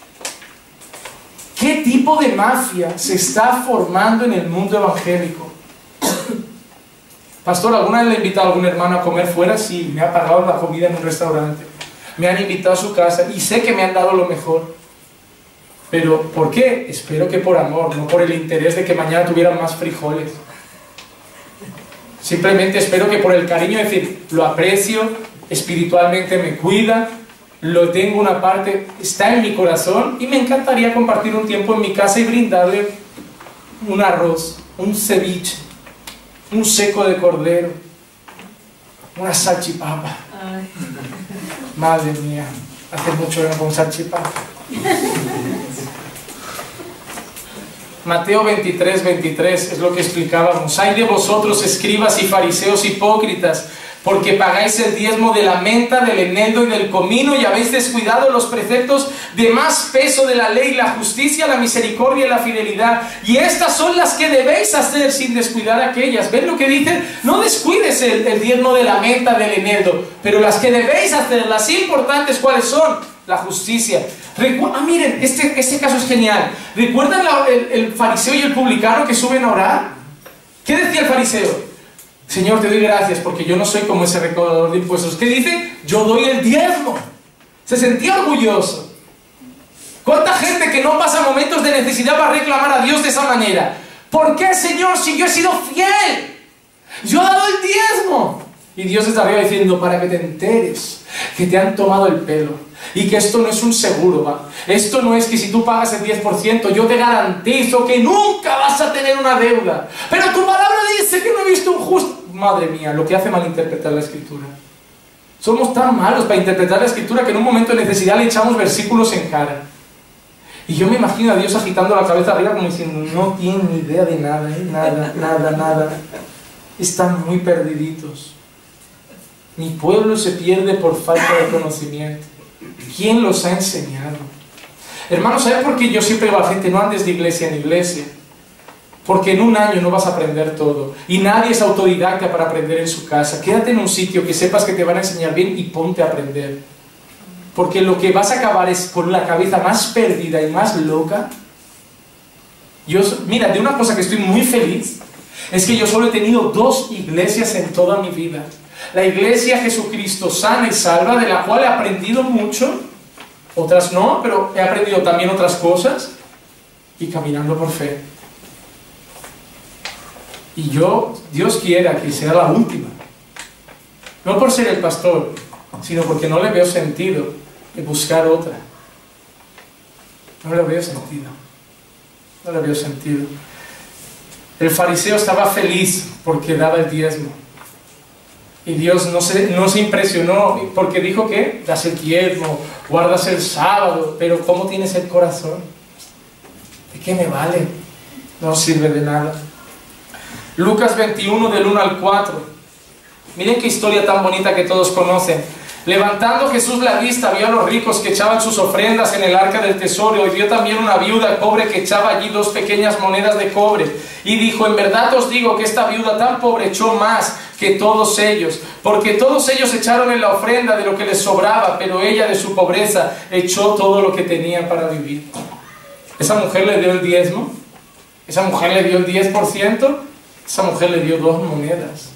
¿Qué tipo de mafia se está formando en el mundo evangélico? Pastor, ¿alguna vez le he invitado a algún hermano a comer fuera? Sí, me ha pagado la comida en un restaurante. Me han invitado a su casa y sé que me han dado lo mejor. Pero, ¿por qué? Espero que por amor, no por el interés de que mañana tuvieran más frijoles. Simplemente espero que por el cariño, es decir, lo aprecio, espiritualmente me cuida, lo tengo una parte, está en mi corazón y me encantaría compartir un tiempo en mi casa y brindarle un arroz, un ceviche, un seco de cordero, una salchipapa. Ay. Madre mía, hace mucho que no como salchipapa. Mateo 23:23 es lo que explicábamos. Ay de vosotros, escribas y fariseos hipócritas, porque pagáis el diezmo de la menta, del eneldo y del comino, y habéis descuidado los preceptos de más peso de la ley, la justicia, la misericordia y la fidelidad. Y estas son las que debéis hacer sin descuidar aquellas. ¿Ven lo que dice? No descuides el diezmo de la menta, del eneldo, pero las que debéis hacer, las importantes, ¿cuáles son? La justicia. Miren, este caso es genial. ¿Recuerdan el fariseo y el publicano que suben a orar? ¿Qué decía el fariseo? Señor, te doy gracias porque yo no soy como ese recaudador de impuestos. ¿Qué dice? Yo doy el diezmo. Se sentía orgulloso. ¿Cuánta gente que no pasa momentos de necesidad va a reclamar a Dios de esa manera? ¿Por qué, Señor, si yo he sido fiel? Yo he dado el diezmo. Y Dios está arriba diciendo, para que te enteres que te han tomado el pelo. Y que esto no es un seguro, ¿va? Esto no es que si tú pagas el 10%, yo te garantizo que nunca vas a tener una deuda. Pero tu palabra dice que no he visto un justo. Madre mía, lo que hace malinterpretar la Escritura. Somos tan malos para interpretar la Escritura que en un momento de necesidad le echamos versículos en cara. Y yo me imagino a Dios agitando la cabeza arriba como diciendo, no tienen ni idea de nada, nada. Están muy perdiditos. Mi pueblo se pierde por falta de conocimiento. ¿Quién los ha enseñado? Hermanos, ¿sabes por qué yo siempre digo a la gente, no andes de iglesia en iglesia? Porque en un año no vas a aprender todo. Y nadie es autodidacta para aprender en su casa. Quédate en un sitio que sepas que te van a enseñar bien y ponte a aprender. Porque lo que vas a acabar es con la cabeza más perdida y más loca. Mira, de una cosa que estoy muy feliz, es que yo solo he tenido 2 iglesias en toda mi vida. La iglesia Jesucristo sana y salva, de la cual he aprendido mucho, otras no, pero he aprendido también otras cosas, y caminando por fe. Y Dios quiera que sea la última. No por ser el pastor, sino porque no le veo sentido de buscar otra. No le veo sentido. No le veo sentido. El fariseo estaba feliz porque daba el diezmo. Y Dios no se impresionó porque dijo que das el diezmo, guardas el sábado, pero ¿cómo tienes el corazón? ¿De qué me vale? No sirve de nada. Lucas 21 del 1 al 4. Miren qué historia tan bonita que todos conocen. Levantando Jesús la vista, vio a los ricos que echaban sus ofrendas en el arca del tesoro, y vio también una viuda pobre que echaba allí 2 pequeñas monedas de cobre. Y dijo, en verdad os digo que esta viuda tan pobre echó más que todos ellos, porque todos ellos echaron en la ofrenda de lo que les sobraba, pero ella de su pobreza echó todo lo que tenía para vivir. Esa mujer le dio el diezmo, esa mujer le dio el 10%, esa mujer le dio 2 monedas.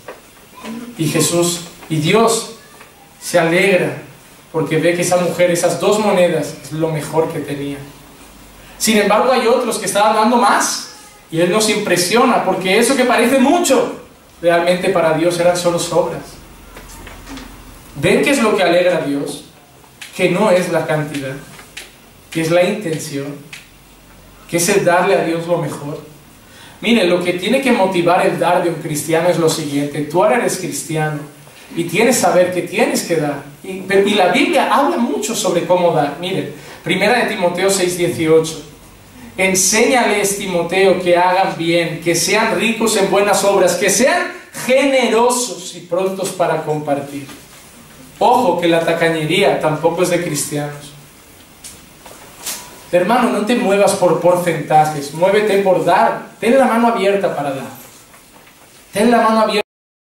Y Dios se alegra porque ve que esa mujer, esas 2 monedas, es lo mejor que tenía. Sin embargo, hay otros que estaban dando más y Él nos impresiona porque eso que parece mucho, realmente para Dios eran solo sobras. ¿Ven qué es lo que alegra a Dios? Que no es la cantidad, que es la intención, que es el darle a Dios lo mejor. Mire, lo que tiene que motivar el dar de un cristiano es lo siguiente. Tú ahora eres cristiano y tienes que saber que tienes que dar. Y la Biblia habla mucho sobre cómo dar. Miren, 1 Timoteo 6:18. Enséñales, Timoteo, que hagan bien, que sean ricos en buenas obras, que sean generosos y prontos para compartir. Ojo, que la tacañería tampoco es de cristianos. Hermano, no te muevas por porcentajes, muévete por dar. Ten la mano abierta para dar. Ten la mano abierta.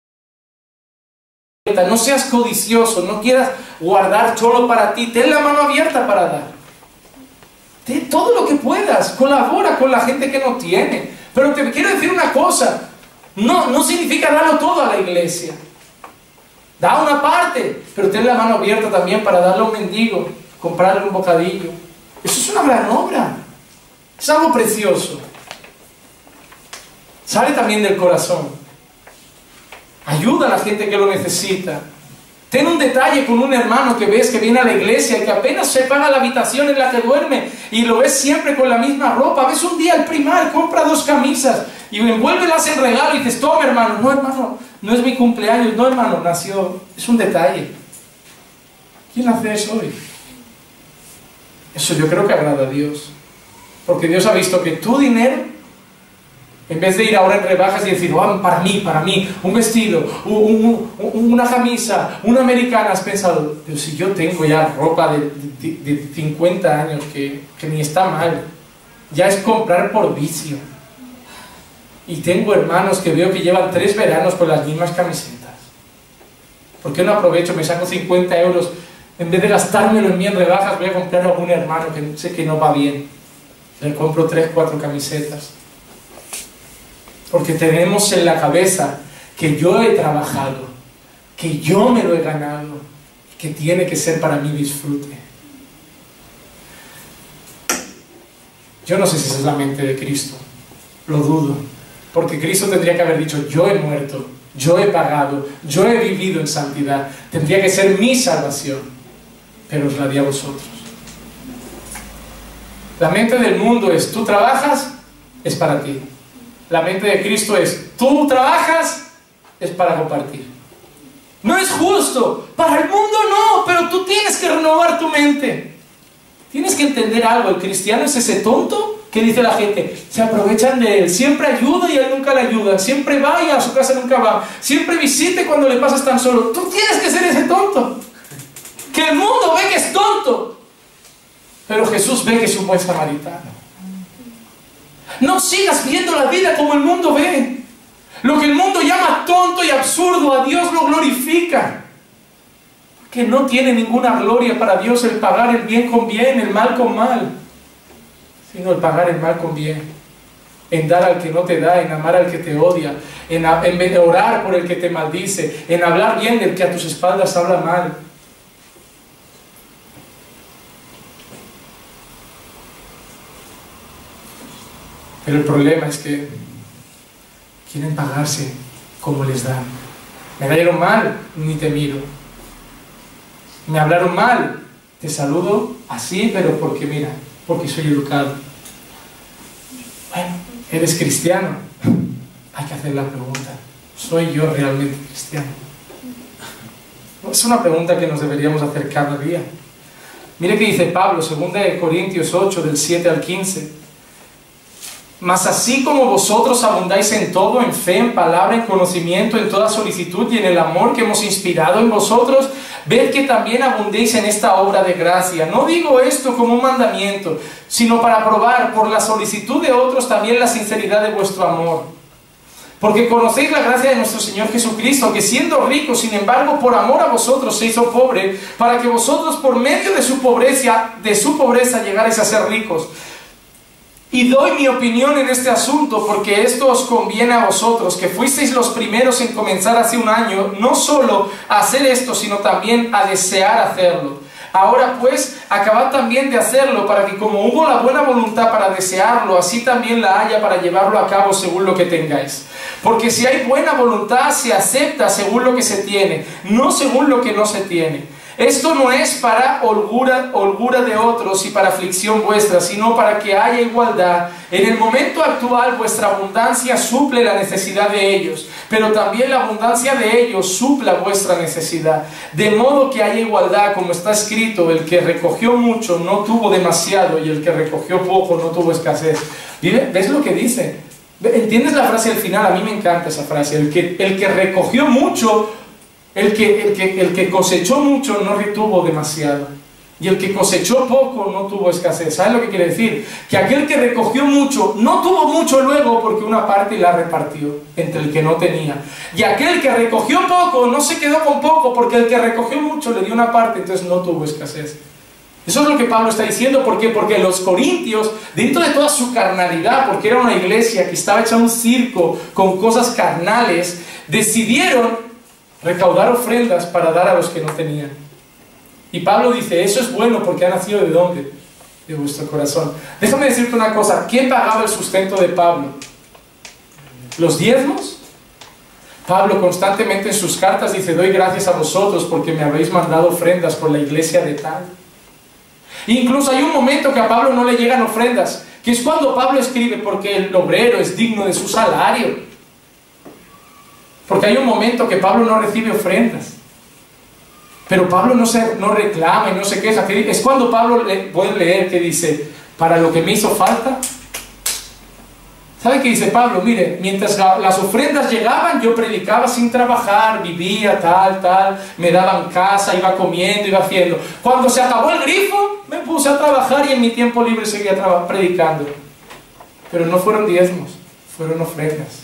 No seas codicioso, no quieras guardar solo para ti. Ten la mano abierta para dar. Ten todo lo que puedas. Colabora con la gente que no tiene. Pero te quiero decir una cosa. No significa darlo todo a la iglesia. Da una parte, pero ten la mano abierta también para darle a un mendigo, comprarle un bocadillo. Eso es una gran obra. Es algo precioso. Sale también del corazón. Ayuda a la gente que lo necesita. Ten un detalle con un hermano que ves que viene a la iglesia y que apenas se paga la habitación en la que duerme y lo ves siempre con la misma ropa. Ves un día al primar, compra 2 camisas y envuélvelas en regalo y dices, toma hermano. No hermano, no es mi cumpleaños. No hermano, nació. Es un detalle. ¿Quién hace eso hoy? Eso yo creo que agrada a Dios. Porque Dios ha visto que tu dinero, en vez de ir ahora en rebajas y decir, oh, para mí, un vestido, una camisa, una americana, has pensado, pero si yo tengo ya ropa de 50 años que ni está mal, ya es comprar por vicio. Y tengo hermanos que veo que llevan 3 veranos con las mismas camisetas. ¿Por qué no aprovecho, me saco 50 euros, en vez de gastármelo en mí en rebajas, voy a comprar a algún hermano que sé que no va bien? Le compro 3, 4 camisetas. Porque tenemos en la cabeza que yo he trabajado, que yo me lo he ganado, que tiene que ser para mí disfrute. Yo no sé si esa es la mente de Cristo, lo dudo, porque Cristo tendría que haber dicho, yo he muerto, yo he pagado, yo he vivido en santidad, tendría que ser mi salvación, pero os la di a vosotros. La mente del mundo es, tú trabajas, es para ti. La mente de Cristo es, tú trabajas, es para compartir. No es justo, para el mundo no, pero tú tienes que renovar tu mente. Tienes que entender algo, el cristiano es ese tonto que dice la gente, se aprovechan de él, siempre ayuda y a él nunca le ayuda, siempre va y a su casa nunca va, siempre visite cuando le pasas tan solo. Tú tienes que ser ese tonto, que el mundo ve que es tonto, pero Jesús ve que es un buen samaritano. No sigas viendo la vida como el mundo ve. Lo que el mundo llama tonto y absurdo, a Dios lo glorifica. Que no tiene ninguna gloria para Dios el pagar el bien con bien, el mal con mal, sino el pagar el mal con bien. En dar al que no te da, en amar al que te odia, en vez de orar por el que te maldice, en hablar bien del que a tus espaldas habla mal. Pero el problema es que quieren pagarse como les dan. Me cayeron mal, ni te miro. Me hablaron mal, te saludo así, pero porque mira, porque soy educado. Bueno, ¿eres cristiano? Hay que hacer la pregunta, ¿soy yo realmente cristiano? Es una pregunta que nos deberíamos hacer cada día. Mire que dice Pablo, 2 Corintios 8, del 7 al 15. Mas así como vosotros abundáis en todo, en fe, en palabra, en conocimiento, en toda solicitud y en el amor que hemos inspirado en vosotros, ved que también abundéis en esta obra de gracia. No digo esto como un mandamiento, sino para probar por la solicitud de otros también la sinceridad de vuestro amor. Porque conocéis la gracia de nuestro Señor Jesucristo, que siendo rico, sin embargo, por amor a vosotros se hizo pobre, para que vosotros por medio de su pobreza llegarais a ser ricos. Y doy mi opinión en este asunto, porque esto os conviene a vosotros, que fuisteis los primeros en comenzar hace un año, no solo a hacer esto, sino también a desear hacerlo. Ahora pues, acabad también de hacerlo, para que como hubo la buena voluntad para desearlo, así también la haya para llevarlo a cabo según lo que tengáis. Porque si hay buena voluntad, se acepta según lo que se tiene, no según lo que no se tiene. Esto no es para holgura de otros y para aflicción vuestra, sino para que haya igualdad. En el momento actual vuestra abundancia suple la necesidad de ellos, pero también la abundancia de ellos supla vuestra necesidad. De modo que haya igualdad, como está escrito, el que recogió mucho no tuvo demasiado y el que recogió poco no tuvo escasez. ¿Ves lo que dice? ¿Entiendes la frase al final? A mí me encanta esa frase. El que recogió mucho, el que cosechó mucho no retuvo demasiado. Y el que cosechó poco no tuvo escasez. ¿Sabes lo que quiere decir? Que aquel que recogió mucho no tuvo mucho luego porque una parte la repartió entre el que no tenía. Y aquel que recogió poco no se quedó con poco porque el que recogió mucho le dio una parte, entonces no tuvo escasez. Eso es lo que Pablo está diciendo. ¿Por qué? Porque los corintios, dentro de toda su carnalidad, porque era una iglesia que estaba hecha un circo con cosas carnales, decidieron recaudar ofrendas para dar a los que no tenían. Y Pablo dice, eso es bueno porque ha nacido ¿de dónde? De vuestro corazón. Déjame decirte una cosa, ¿quién pagaba el sustento de Pablo? ¿Los diezmos? Pablo constantemente en sus cartas dice, doy gracias a vosotros porque me habéis mandado ofrendas por la iglesia de tal. Incluso hay un momento que a Pablo no le llegan ofrendas, que es cuando Pablo escribe, porque el obrero es digno de su salario. Porque hay un momento que Pablo no recibe ofrendas. Pero Pablo no reclama y no se queja. Es cuando Pablo puede leer que dice, para lo que me hizo falta. ¿Sabe qué dice Pablo? Mire, mientras las ofrendas llegaban, yo predicaba sin trabajar, vivía tal, me daban casa, iba comiendo, iba haciendo. Cuando se acabó el grifo, me puse a trabajar y en mi tiempo libre seguía predicando. Pero no fueron diezmos, fueron ofrendas.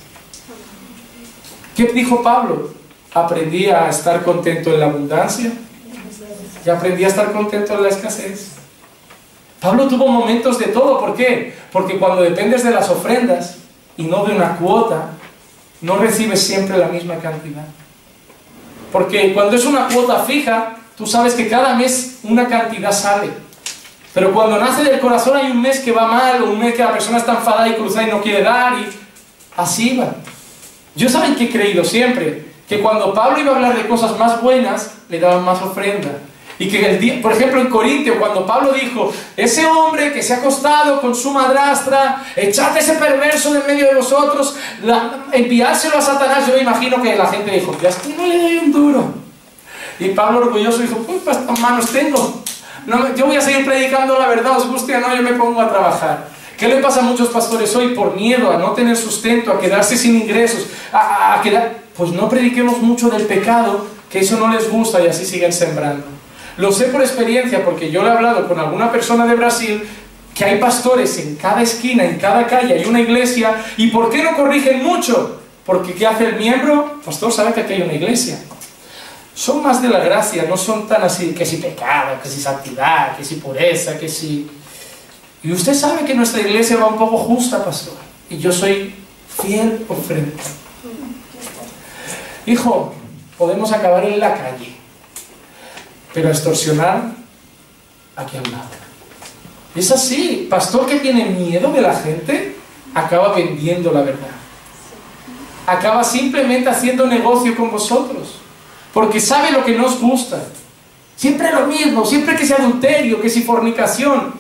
¿Qué dijo Pablo? Aprendí a estar contento en la abundancia y aprendí a estar contento en la escasez. Pablo tuvo momentos de todo. ¿Por qué? Porque cuando dependes de las ofrendas y no de una cuota, no recibes siempre la misma cantidad. Porque cuando es una cuota fija, tú sabes que cada mes una cantidad sale. Pero cuando nace del corazón hay un mes que va mal, o un mes que la persona está enfadada y cruzada y no quiere dar, y así va. Yo saben que he creído siempre que cuando Pablo iba a hablar de cosas más buenas, le daban más ofrenda. Y que por ejemplo en Corintio, cuando Pablo dijo, ese hombre que se ha acostado con su madrastra, echad ese perverso de en medio de vosotros, enviárselo a Satanás, yo me imagino que la gente dijo, ya es que no le doy un duro. Y Pablo orgulloso dijo, pues estas manos tengo, no, yo voy a seguir predicando la verdad, os guste o no, yo me pongo a trabajar. ¿Qué le pasa a muchos pastores hoy? Por miedo a no tener sustento, a quedarse sin ingresos, pues no prediquemos mucho del pecado, que eso no les gusta y así siguen sembrando. Lo sé por experiencia, porque yo le he hablado con alguna persona de Brasil, que hay pastores en cada esquina, en cada calle, hay una iglesia, ¿y por qué no corrigen mucho? Porque ¿qué hace el miembro? Pastor, sabe que aquí hay una iglesia. Son más de la gracia, no son tan así, que si pecado, que si santidad, que si pureza, que si... Y usted sabe que nuestra iglesia va un poco justa, pastor, y yo soy fiel ofrenda. Hijo, podemos acabar en la calle, pero extorsionar aquí al lado. Es así. Pastor que tiene miedo de la gente acaba vendiendo la verdad. Acaba simplemente haciendo negocio con vosotros, porque sabe lo que nos gusta. Siempre lo mismo, siempre que sea adulterio, que si fornicación.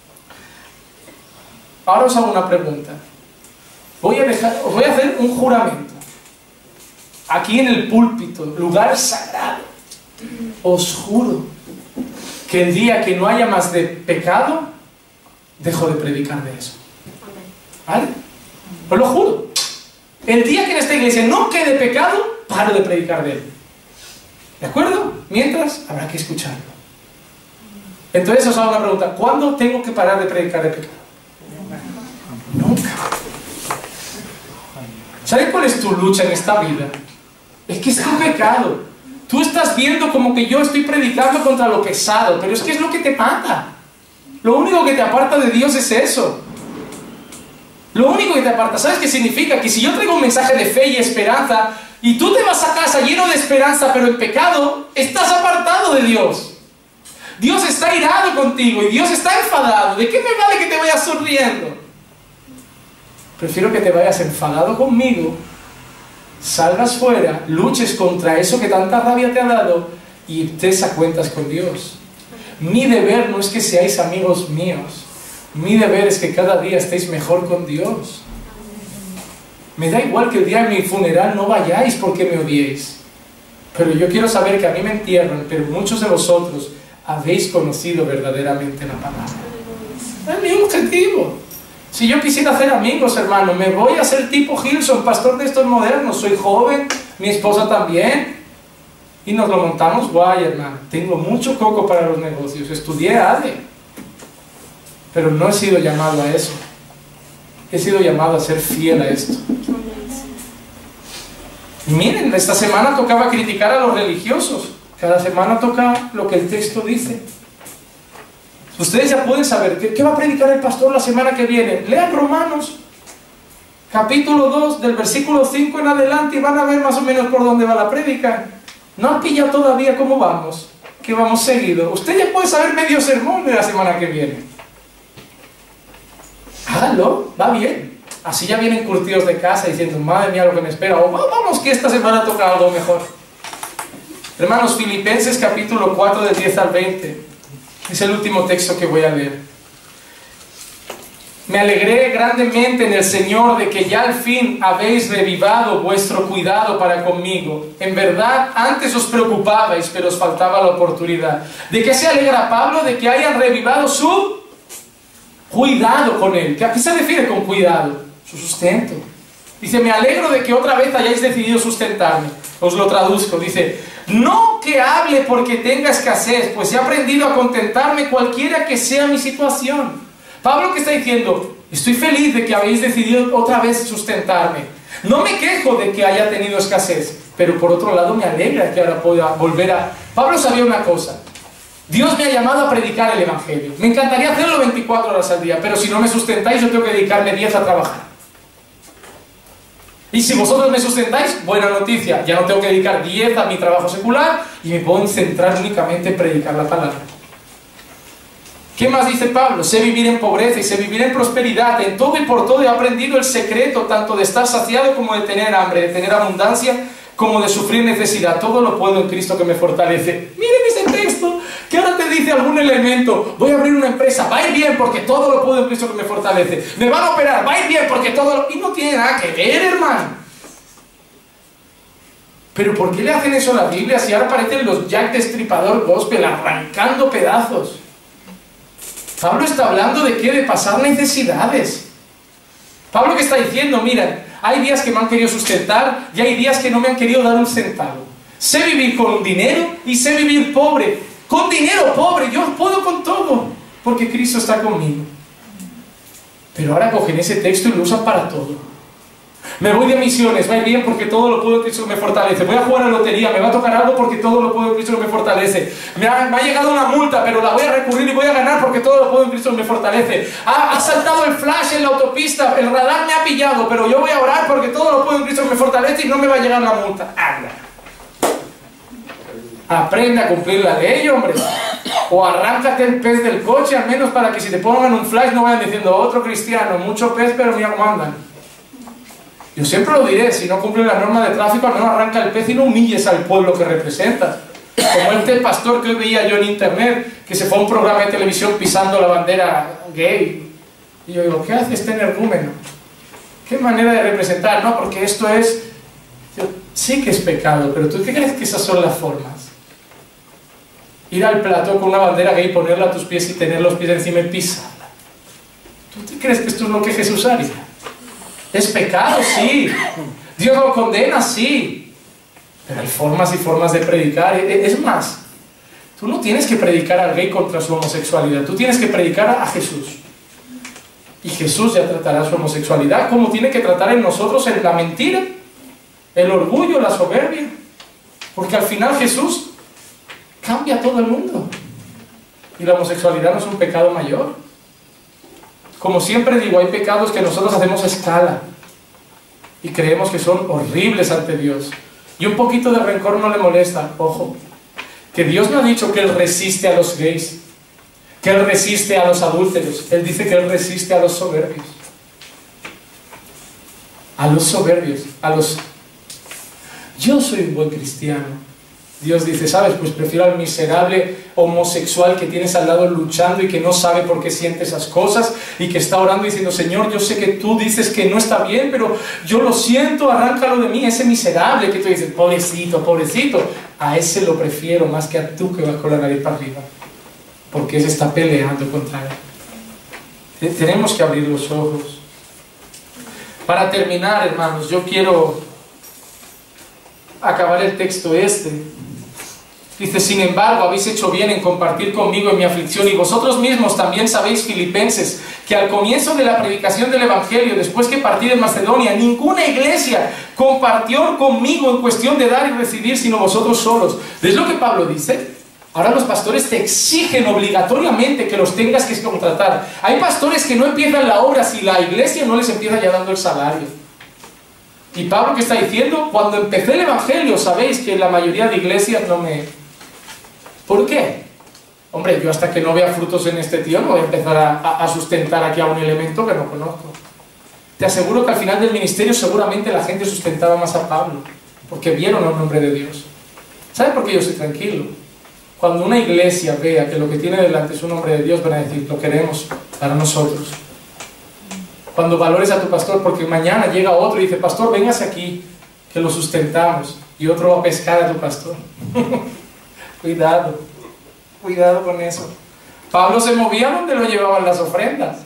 Ahora os hago una pregunta. Os voy a hacer un juramento. Aquí en el púlpito, lugar sagrado. Os juro que el día que no haya más de pecado, dejo de predicar de eso. ¿Vale? Os lo juro. El día que en esta iglesia no quede pecado, paro de predicar de él. ¿De acuerdo? Mientras, habrá que escucharlo. Entonces os hago una pregunta. ¿Cuándo tengo que parar de predicar de pecado? Nunca. ¿Sabes cuál es tu lucha en esta vida? Es que es tu pecado. Tú estás viendo como que yo estoy predicando contra lo pesado, pero es que es lo que te mata. Lo único que te aparta de Dios es eso. Lo único que te aparta. ¿Sabes qué significa? Que si yo traigo un mensaje de fe y esperanza, y tú te vas a casa lleno de esperanza, pero en pecado, estás apartado de Dios. Dios está irado contigo y Dios está enfadado. ¿De qué me vale que te vayas sonriendo? Prefiero que te vayas enfadado conmigo, salgas fuera, luches contra eso que tanta rabia te ha dado y estés a cuentas con Dios. Mi deber no es que seáis amigos míos. Mi deber es que cada día estéis mejor con Dios. Me da igual que el día de mi funeral no vayáis porque me odiéis. Pero yo quiero saber que a mí me entierran, pero muchos de vosotros habéis conocido verdaderamente la palabra. Es mi objetivo. Si yo quisiera hacer amigos, hermano, me voy a hacer tipo Gilson, pastor de estos modernos. Soy joven, mi esposa también. Y nos lo montamos guay, hermano. Tengo mucho coco para los negocios. Estudié ADE. Pero no he sido llamado a eso. He sido llamado a ser fiel a esto. Y miren, esta semana tocaba criticar a los religiosos. Cada semana toca lo que el texto dice. Ustedes ya pueden saber qué va a predicar el pastor la semana que viene. Lean Romanos, capítulo 2, del versículo 5 en adelante, y van a ver más o menos por dónde va la prédica. ¿No han pillado todavía cómo vamos? Que vamos seguido. Usted ya puede saber medio sermón de la semana que viene. Háganlo, va bien. Así ya vienen curtidos de casa diciendo, madre mía, lo que me espera. O vamos que esta semana toca algo mejor. Hermanos, Filipenses capítulo 4 del 10 al 20. Es el último texto que voy a leer. Me alegré grandemente en el Señor de que ya al fin habéis revivado vuestro cuidado para conmigo. En verdad, antes os preocupabais, pero os faltaba la oportunidad. ¿De qué se alegra Pablo? De que hayan revivado su cuidado con él. ¿A qué se refiere con cuidado? Su sustento. Dice, me alegro de que otra vez hayáis decidido sustentarme. Os lo traduzco. Dice, no que hable porque tenga escasez, pues he aprendido a contentarme cualquiera que sea mi situación. Pablo, ¿qué está diciendo? Estoy feliz de que habéis decidido otra vez sustentarme. No me quejo de que haya tenido escasez, pero por otro lado me alegra que ahora pueda volver a... Pablo sabía una cosa. Dios me ha llamado a predicar el Evangelio. Me encantaría hacerlo 24 horas al día, pero si no me sustentáis, yo tengo que dedicarme 10 a trabajar. Y si vosotros me sustentáis, buena noticia, ya no tengo que dedicar 10 a mi trabajo secular y me puedo centrar únicamente en predicar la palabra. ¿Qué más dice Pablo? Sé vivir en pobreza y sé vivir en prosperidad. En todo y por todo he aprendido el secreto tanto de estar saciado como de tener hambre, de tener abundancia como de sufrir necesidad. Todo lo puedo en Cristo que me fortalece. Miren ese texto, que ahora te dice algún elemento. Voy a abrir una empresa, va a ir bien porque todo lo puedo en Cristo que me fortalece. Me van a operar, va a ir bien porque todo lo... Y no tiene nada que ver, hermano. Pero ¿por qué le hacen eso a la Biblia si ahora parecen los Jack Destripador Gospel arrancando pedazos? Pablo está hablando de qué, de pasar necesidades. Pablo que está diciendo, mira, hay días que me han querido sustentar y hay días que no me han querido dar un centavo. Sé vivir con dinero y sé vivir pobre. Con dinero pobre, yo puedo con todo, porque Cristo está conmigo. Pero ahora cogen ese texto y lo usan para todo. Me voy de misiones, va bien porque todo lo puedo en Cristo que me fortalece. Voy a jugar a la lotería, me va a tocar algo porque todo lo puedo en Cristo que me fortalece. Me ha llegado una multa, pero la voy a recurrir y voy a ganar porque todo lo puedo en Cristo que me fortalece. Ha saltado el flash en la autopista, el radar me ha pillado, pero yo voy a orar porque todo lo puedo en Cristo que me fortalece y no me va a llegar la multa. Anda. Aprende a cumplir la ley, hombre. O arráncate el pez del coche, al menos para que si te pongan un flash no vayan diciendo otro cristiano, mucho pez pero mira cómo andan. Yo siempre lo diré, si no cumples la norma de tráfico, al menos arranca el pez y no humilles al pueblo que representas. Como este pastor que hoy veía yo en internet, que se fue a un programa de televisión pisando la bandera gay. Y yo digo, ¿qué hace este energúmeno? ¿Qué manera de representar? No, porque esto es... Sí que es pecado, pero ¿tú qué crees que esas son las formas? Ir al plató con una bandera gay, ponerla a tus pies y tener los pies encima y pisarla. ¿Tú te crees que esto es lo que Jesús haría? ¿Es pecado? Sí. ¿Dios lo condena? Sí. Pero hay formas y formas de predicar. Es más, tú no tienes que predicar al gay contra su homosexualidad. Tú tienes que predicar a Jesús. Y Jesús ya tratará su homosexualidad como tiene que tratar en nosotros la mentira, el orgullo, la soberbia. Porque al final Jesús cambia a todo el mundo. Y la homosexualidad no es un pecado mayor. Como siempre digo, hay pecados que nosotros hacemos escala y creemos que son horribles ante Dios. Y un poquito de rencor no le molesta. Ojo, que Dios no ha dicho que Él resiste a los gays, que Él resiste a los adúlteros. Él dice que Él resiste a los soberbios. A los soberbios, a los... Yo soy un buen cristiano. Dios dice, ¿sabes? Pues prefiero al miserable homosexual que tienes al lado luchando y que no sabe por qué siente esas cosas y que está orando diciendo, Señor, yo sé que tú dices que no está bien, pero yo lo siento, arráncalo de mí, ese miserable que tú dices, pobrecito, pobrecito. A ese lo prefiero más que a tú que vas con la nariz para arriba, porque ese está peleando contra él. Tenemos que abrir los ojos. Para terminar, hermanos, yo quiero acabar el texto este. Dice, sin embargo, habéis hecho bien en compartir conmigo en mi aflicción, y vosotros mismos también sabéis, filipenses, que al comienzo de la predicación del Evangelio, después que partí de Macedonia, ninguna iglesia compartió conmigo en cuestión de dar y recibir, sino vosotros solos. ¿Ves lo que Pablo dice? Ahora los pastores te exigen obligatoriamente que los tengas que contratar. Hay pastores que no empiezan la obra si la iglesia no les empieza ya dando el salario. Y Pablo, ¿qué está diciendo? Cuando empecé el Evangelio, sabéis que la mayoría de iglesias no me... ¿Por qué? Hombre, yo hasta que no vea frutos en este tío no voy a empezar a sustentar aquí a un elemento que no conozco. Te aseguro que al final del ministerio seguramente la gente sustentaba más a Pablo, porque vieron el nombre de Dios. ¿Sabe por qué yo estoy tranquilo? Cuando una iglesia vea que lo que tiene delante es un nombre de Dios, van a decir, lo queremos para nosotros. Cuando valores a tu pastor, porque mañana llega otro y dice, pastor, véngase aquí, que lo sustentamos, y otro va a pescar a tu pastor. Cuidado, cuidado con eso. Pablo se movía donde lo llevaban las ofrendas,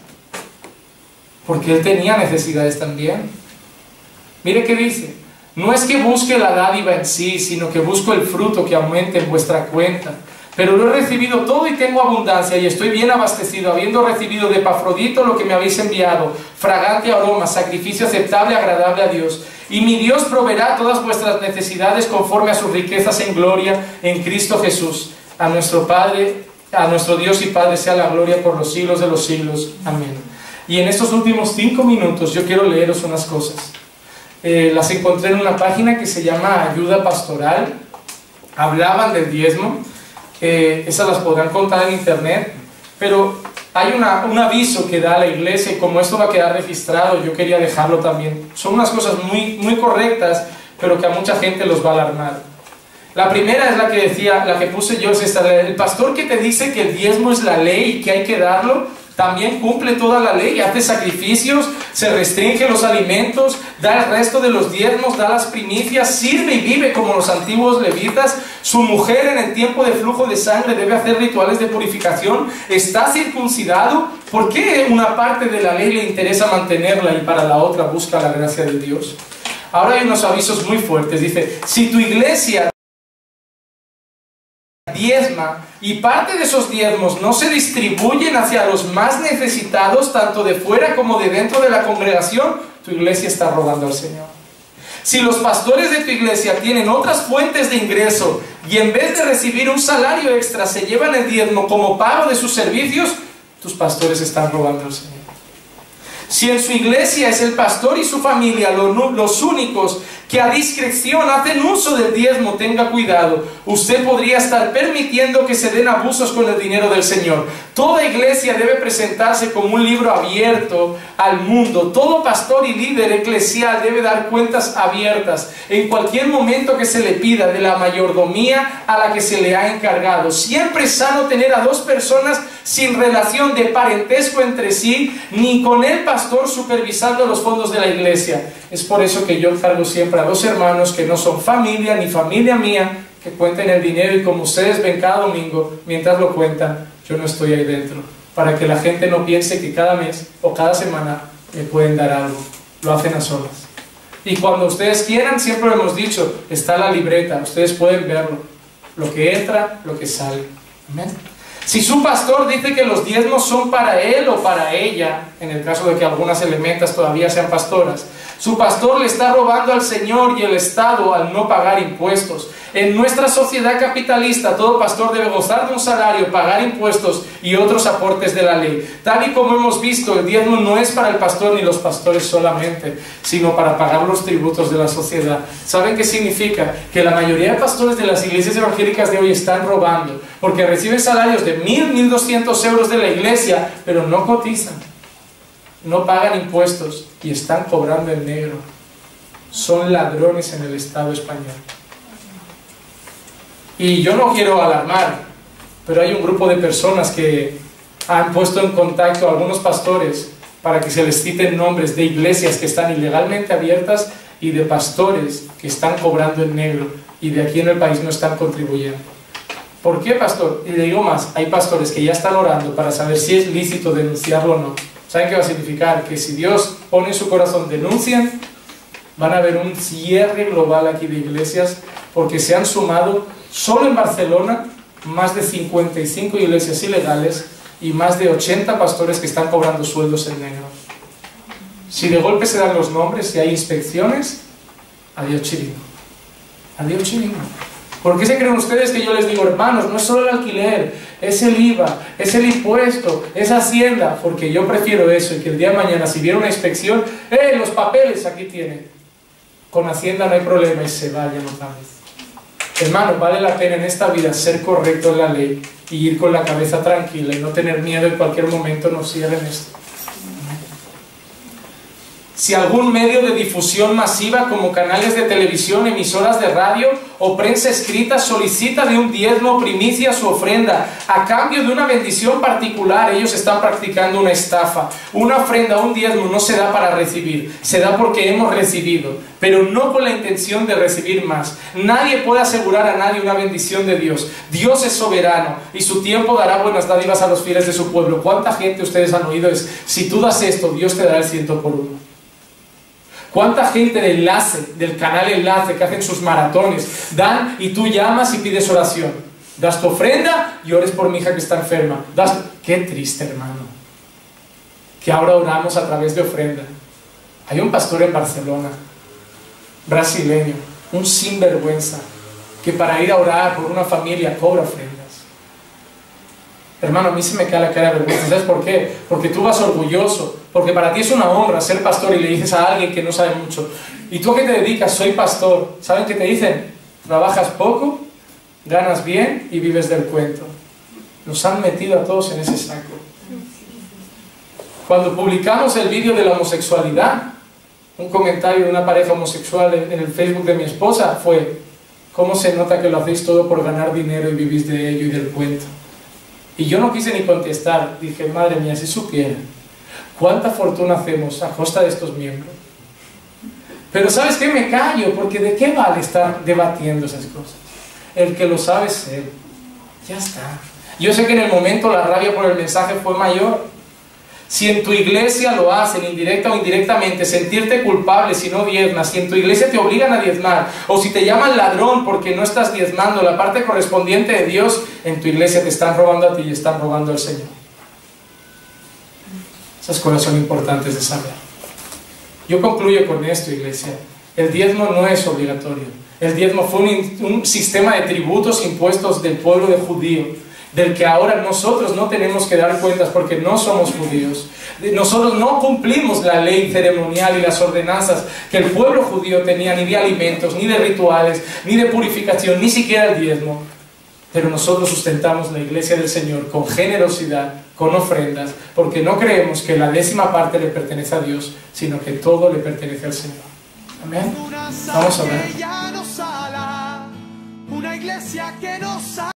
porque él tenía necesidades también. Mire qué dice, no es que busque la dádiva en sí, sino que busco el fruto que aumente en vuestra cuenta. Pero lo he recibido todo y tengo abundancia, y estoy bien abastecido, habiendo recibido de Epafrodito lo que me habéis enviado, fragante aroma, sacrificio aceptable, agradable a Dios. Y mi Dios proveerá todas vuestras necesidades conforme a sus riquezas en gloria en Cristo Jesús. A nuestro Padre, a nuestro Dios y Padre sea la gloria por los siglos de los siglos. Amén. Y en estos últimos 5 minutos yo quiero leeros unas cosas. Las encontré en una página que se llama Ayuda Pastoral. Hablaban del diezmo. Esas las podrán contar en internet, pero hay un aviso que da la iglesia, y como esto va a quedar registrado, yo quería dejarlo también. Son unas cosas muy correctas, pero que a mucha gente los va a alarmar. La primera es la que decía, la que puse yo, es esta: el pastor que te dice que el diezmo es la ley y que hay que darlo, también cumple toda la ley, hace sacrificios, se restringe los alimentos, da el resto de los diezmos, da las primicias, sirve y vive como los antiguos levitas. Su mujer en el tiempo de flujo de sangre debe hacer rituales de purificación, está circuncidado. ¿Por qué una parte de la ley le interesa mantenerla y para la otra busca la gracia de Dios? Ahora hay unos avisos muy fuertes. Dice, si tu iglesia diezma y parte de esos diezmos no se distribuyen hacia los más necesitados, tanto de fuera como de dentro de la congregación, tu iglesia está robando al Señor. Si los pastores de tu iglesia tienen otras fuentes de ingreso y en vez de recibir un salario extra se llevan el diezmo como pago de sus servicios, tus pastores están robando al Señor. Si en su iglesia es el pastor y su familia los únicos que a discreción hacen uso del diezmo, tenga cuidado. Usted podría estar permitiendo que se den abusos con el dinero del Señor. Toda iglesia debe presentarse como un libro abierto al mundo. Todo pastor y líder eclesial debe dar cuentas abiertas en cualquier momento que se le pida de la mayordomía a la que se le ha encargado. Siempre es sano tener a dos personas sin relación de parentesco entre sí, ni con el pastor supervisando los fondos de la iglesia. Es por eso que yo encargo siempre a dos hermanos que no son familia ni familia mía, que cuenten el dinero, y como ustedes ven cada domingo, mientras lo cuentan, yo no estoy ahí dentro, para que la gente no piense que cada mes o cada semana me pueden dar algo. Lo hacen a solas. Y cuando ustedes quieran, siempre lo hemos dicho, está la libreta, ustedes pueden verlo, lo que entra, lo que sale. Amén. Si su pastor dice que los diezmos son para él o para ella, en el caso de que algunas elementas todavía sean pastoras, su pastor le está robando al Señor y el Estado al no pagar impuestos. En nuestra sociedad capitalista, todo pastor debe gozar de un salario, pagar impuestos y otros aportes de la ley. Tal y como hemos visto, el diezmo no es para el pastor ni los pastores solamente, sino para pagar los tributos de la sociedad. ¿Saben qué significa? Que la mayoría de pastores de las iglesias evangélicas de hoy están robando, porque reciben salarios de 1.000, 1.200 euros de la iglesia, pero no cotizan, no pagan impuestos y están cobrando en negro. Son ladrones en el Estado español. Y yo no quiero alarmar, pero hay un grupo de personas que han puesto en contacto a algunos pastores para que se les citen nombres de iglesias que están ilegalmente abiertas y de pastores que están cobrando en negro y de aquí en el país no están contribuyendo. ¿Por qué, pastor? Y le digo más, hay pastores que ya están orando para saber si es lícito denunciarlo o no. ¿Saben qué va a significar? Que si Dios pone en su corazón denuncian, van a haber un cierre global aquí de iglesias, porque se han sumado solo en Barcelona más de 55 iglesias ilegales y más de 80 pastores que están cobrando sueldos en negro. Si de golpe se dan los nombres, si hay inspecciones, adiós chiringo. Adiós chiringo. ¿Por qué se creen ustedes que yo les digo, hermanos, no es solo el alquiler, es el IVA, es el impuesto, es Hacienda? Porque yo prefiero eso y que el día de mañana, si viene una inspección, los papeles aquí tienen. Con Hacienda no hay problema y se vayan otra vez. Hermano, vale la pena en esta vida ser correcto en la ley y ir con la cabeza tranquila y no tener miedo en cualquier momento nos cierren esto. Si algún medio de difusión masiva como canales de televisión, emisoras de radio o prensa escrita solicita de un diezmo, primicia, su ofrenda a cambio de una bendición particular, ellos están practicando una estafa. Una ofrenda, un diezmo no se da para recibir, se da porque hemos recibido, pero no con la intención de recibir más. Nadie puede asegurar a nadie una bendición de Dios. Dios es soberano y su tiempo dará buenas dádivas a los fieles de su pueblo. ¿Cuánta gente ustedes han oído es, si tú das esto, Dios te dará el 100 por 1? ¿Cuánta gente de Enlace, del canal Enlace, que hacen sus maratones, dan y tú llamas y pides oración? Das tu ofrenda y ores por mi hija que está enferma. Qué triste, hermano, que ahora oramos a través de ofrenda. Hay un pastor en Barcelona, brasileño, un sinvergüenza, que para ir a orar por una familia cobra ofrendas. Hermano, a mí se me cae la cara de vergüenza. ¿Sabes por qué? Porque tú vas orgulloso, porque para ti es una honra ser pastor y le dices a alguien que no sabe mucho. ¿Y tú a qué te dedicas? Soy pastor. ¿Saben qué te dicen? Trabajas poco, ganas bien y vives del cuento. Nos han metido a todos en ese saco. Cuando publicamos el vídeo de la homosexualidad, un comentario de una pareja homosexual en el Facebook de mi esposa fue: ¿cómo se nota que lo hacéis todo por ganar dinero y vivís de ello y del cuento? Y yo no quise ni contestar, dije, madre mía, si supiera cuánta fortuna hacemos a costa de estos miembros. Pero ¿sabes qué? Me callo, porque ¿de qué vale estar debatiendo esas cosas? El que lo sabe es él. Ya está. Yo sé que en el momento la rabia por el mensaje fue mayor. Si en tu iglesia lo hacen, indirecta o indirectamente, sentirte culpable si no diezmas, si en tu iglesia te obligan a diezmar, o si te llaman ladrón porque no estás diezmando la parte correspondiente de Dios, en tu iglesia te están robando a ti y están robando al Señor. Esas cosas son importantes de saber. Yo concluyo con esto, iglesia. El diezmo no es obligatorio. El diezmo fue un sistema de tributos impuestos del pueblo de judío, del que ahora nosotros no tenemos que dar cuentas porque no somos judíos. Nosotros no cumplimos la ley ceremonial y las ordenanzas que el pueblo judío tenía, ni de alimentos, ni de rituales, ni de purificación, ni siquiera el diezmo. Pero nosotros sustentamos la iglesia del Señor con generosidad, con ofrendas, porque no creemos que la 10ª parte le pertenece a Dios, sino que todo le pertenece al Señor. Amén. Vamos a ver.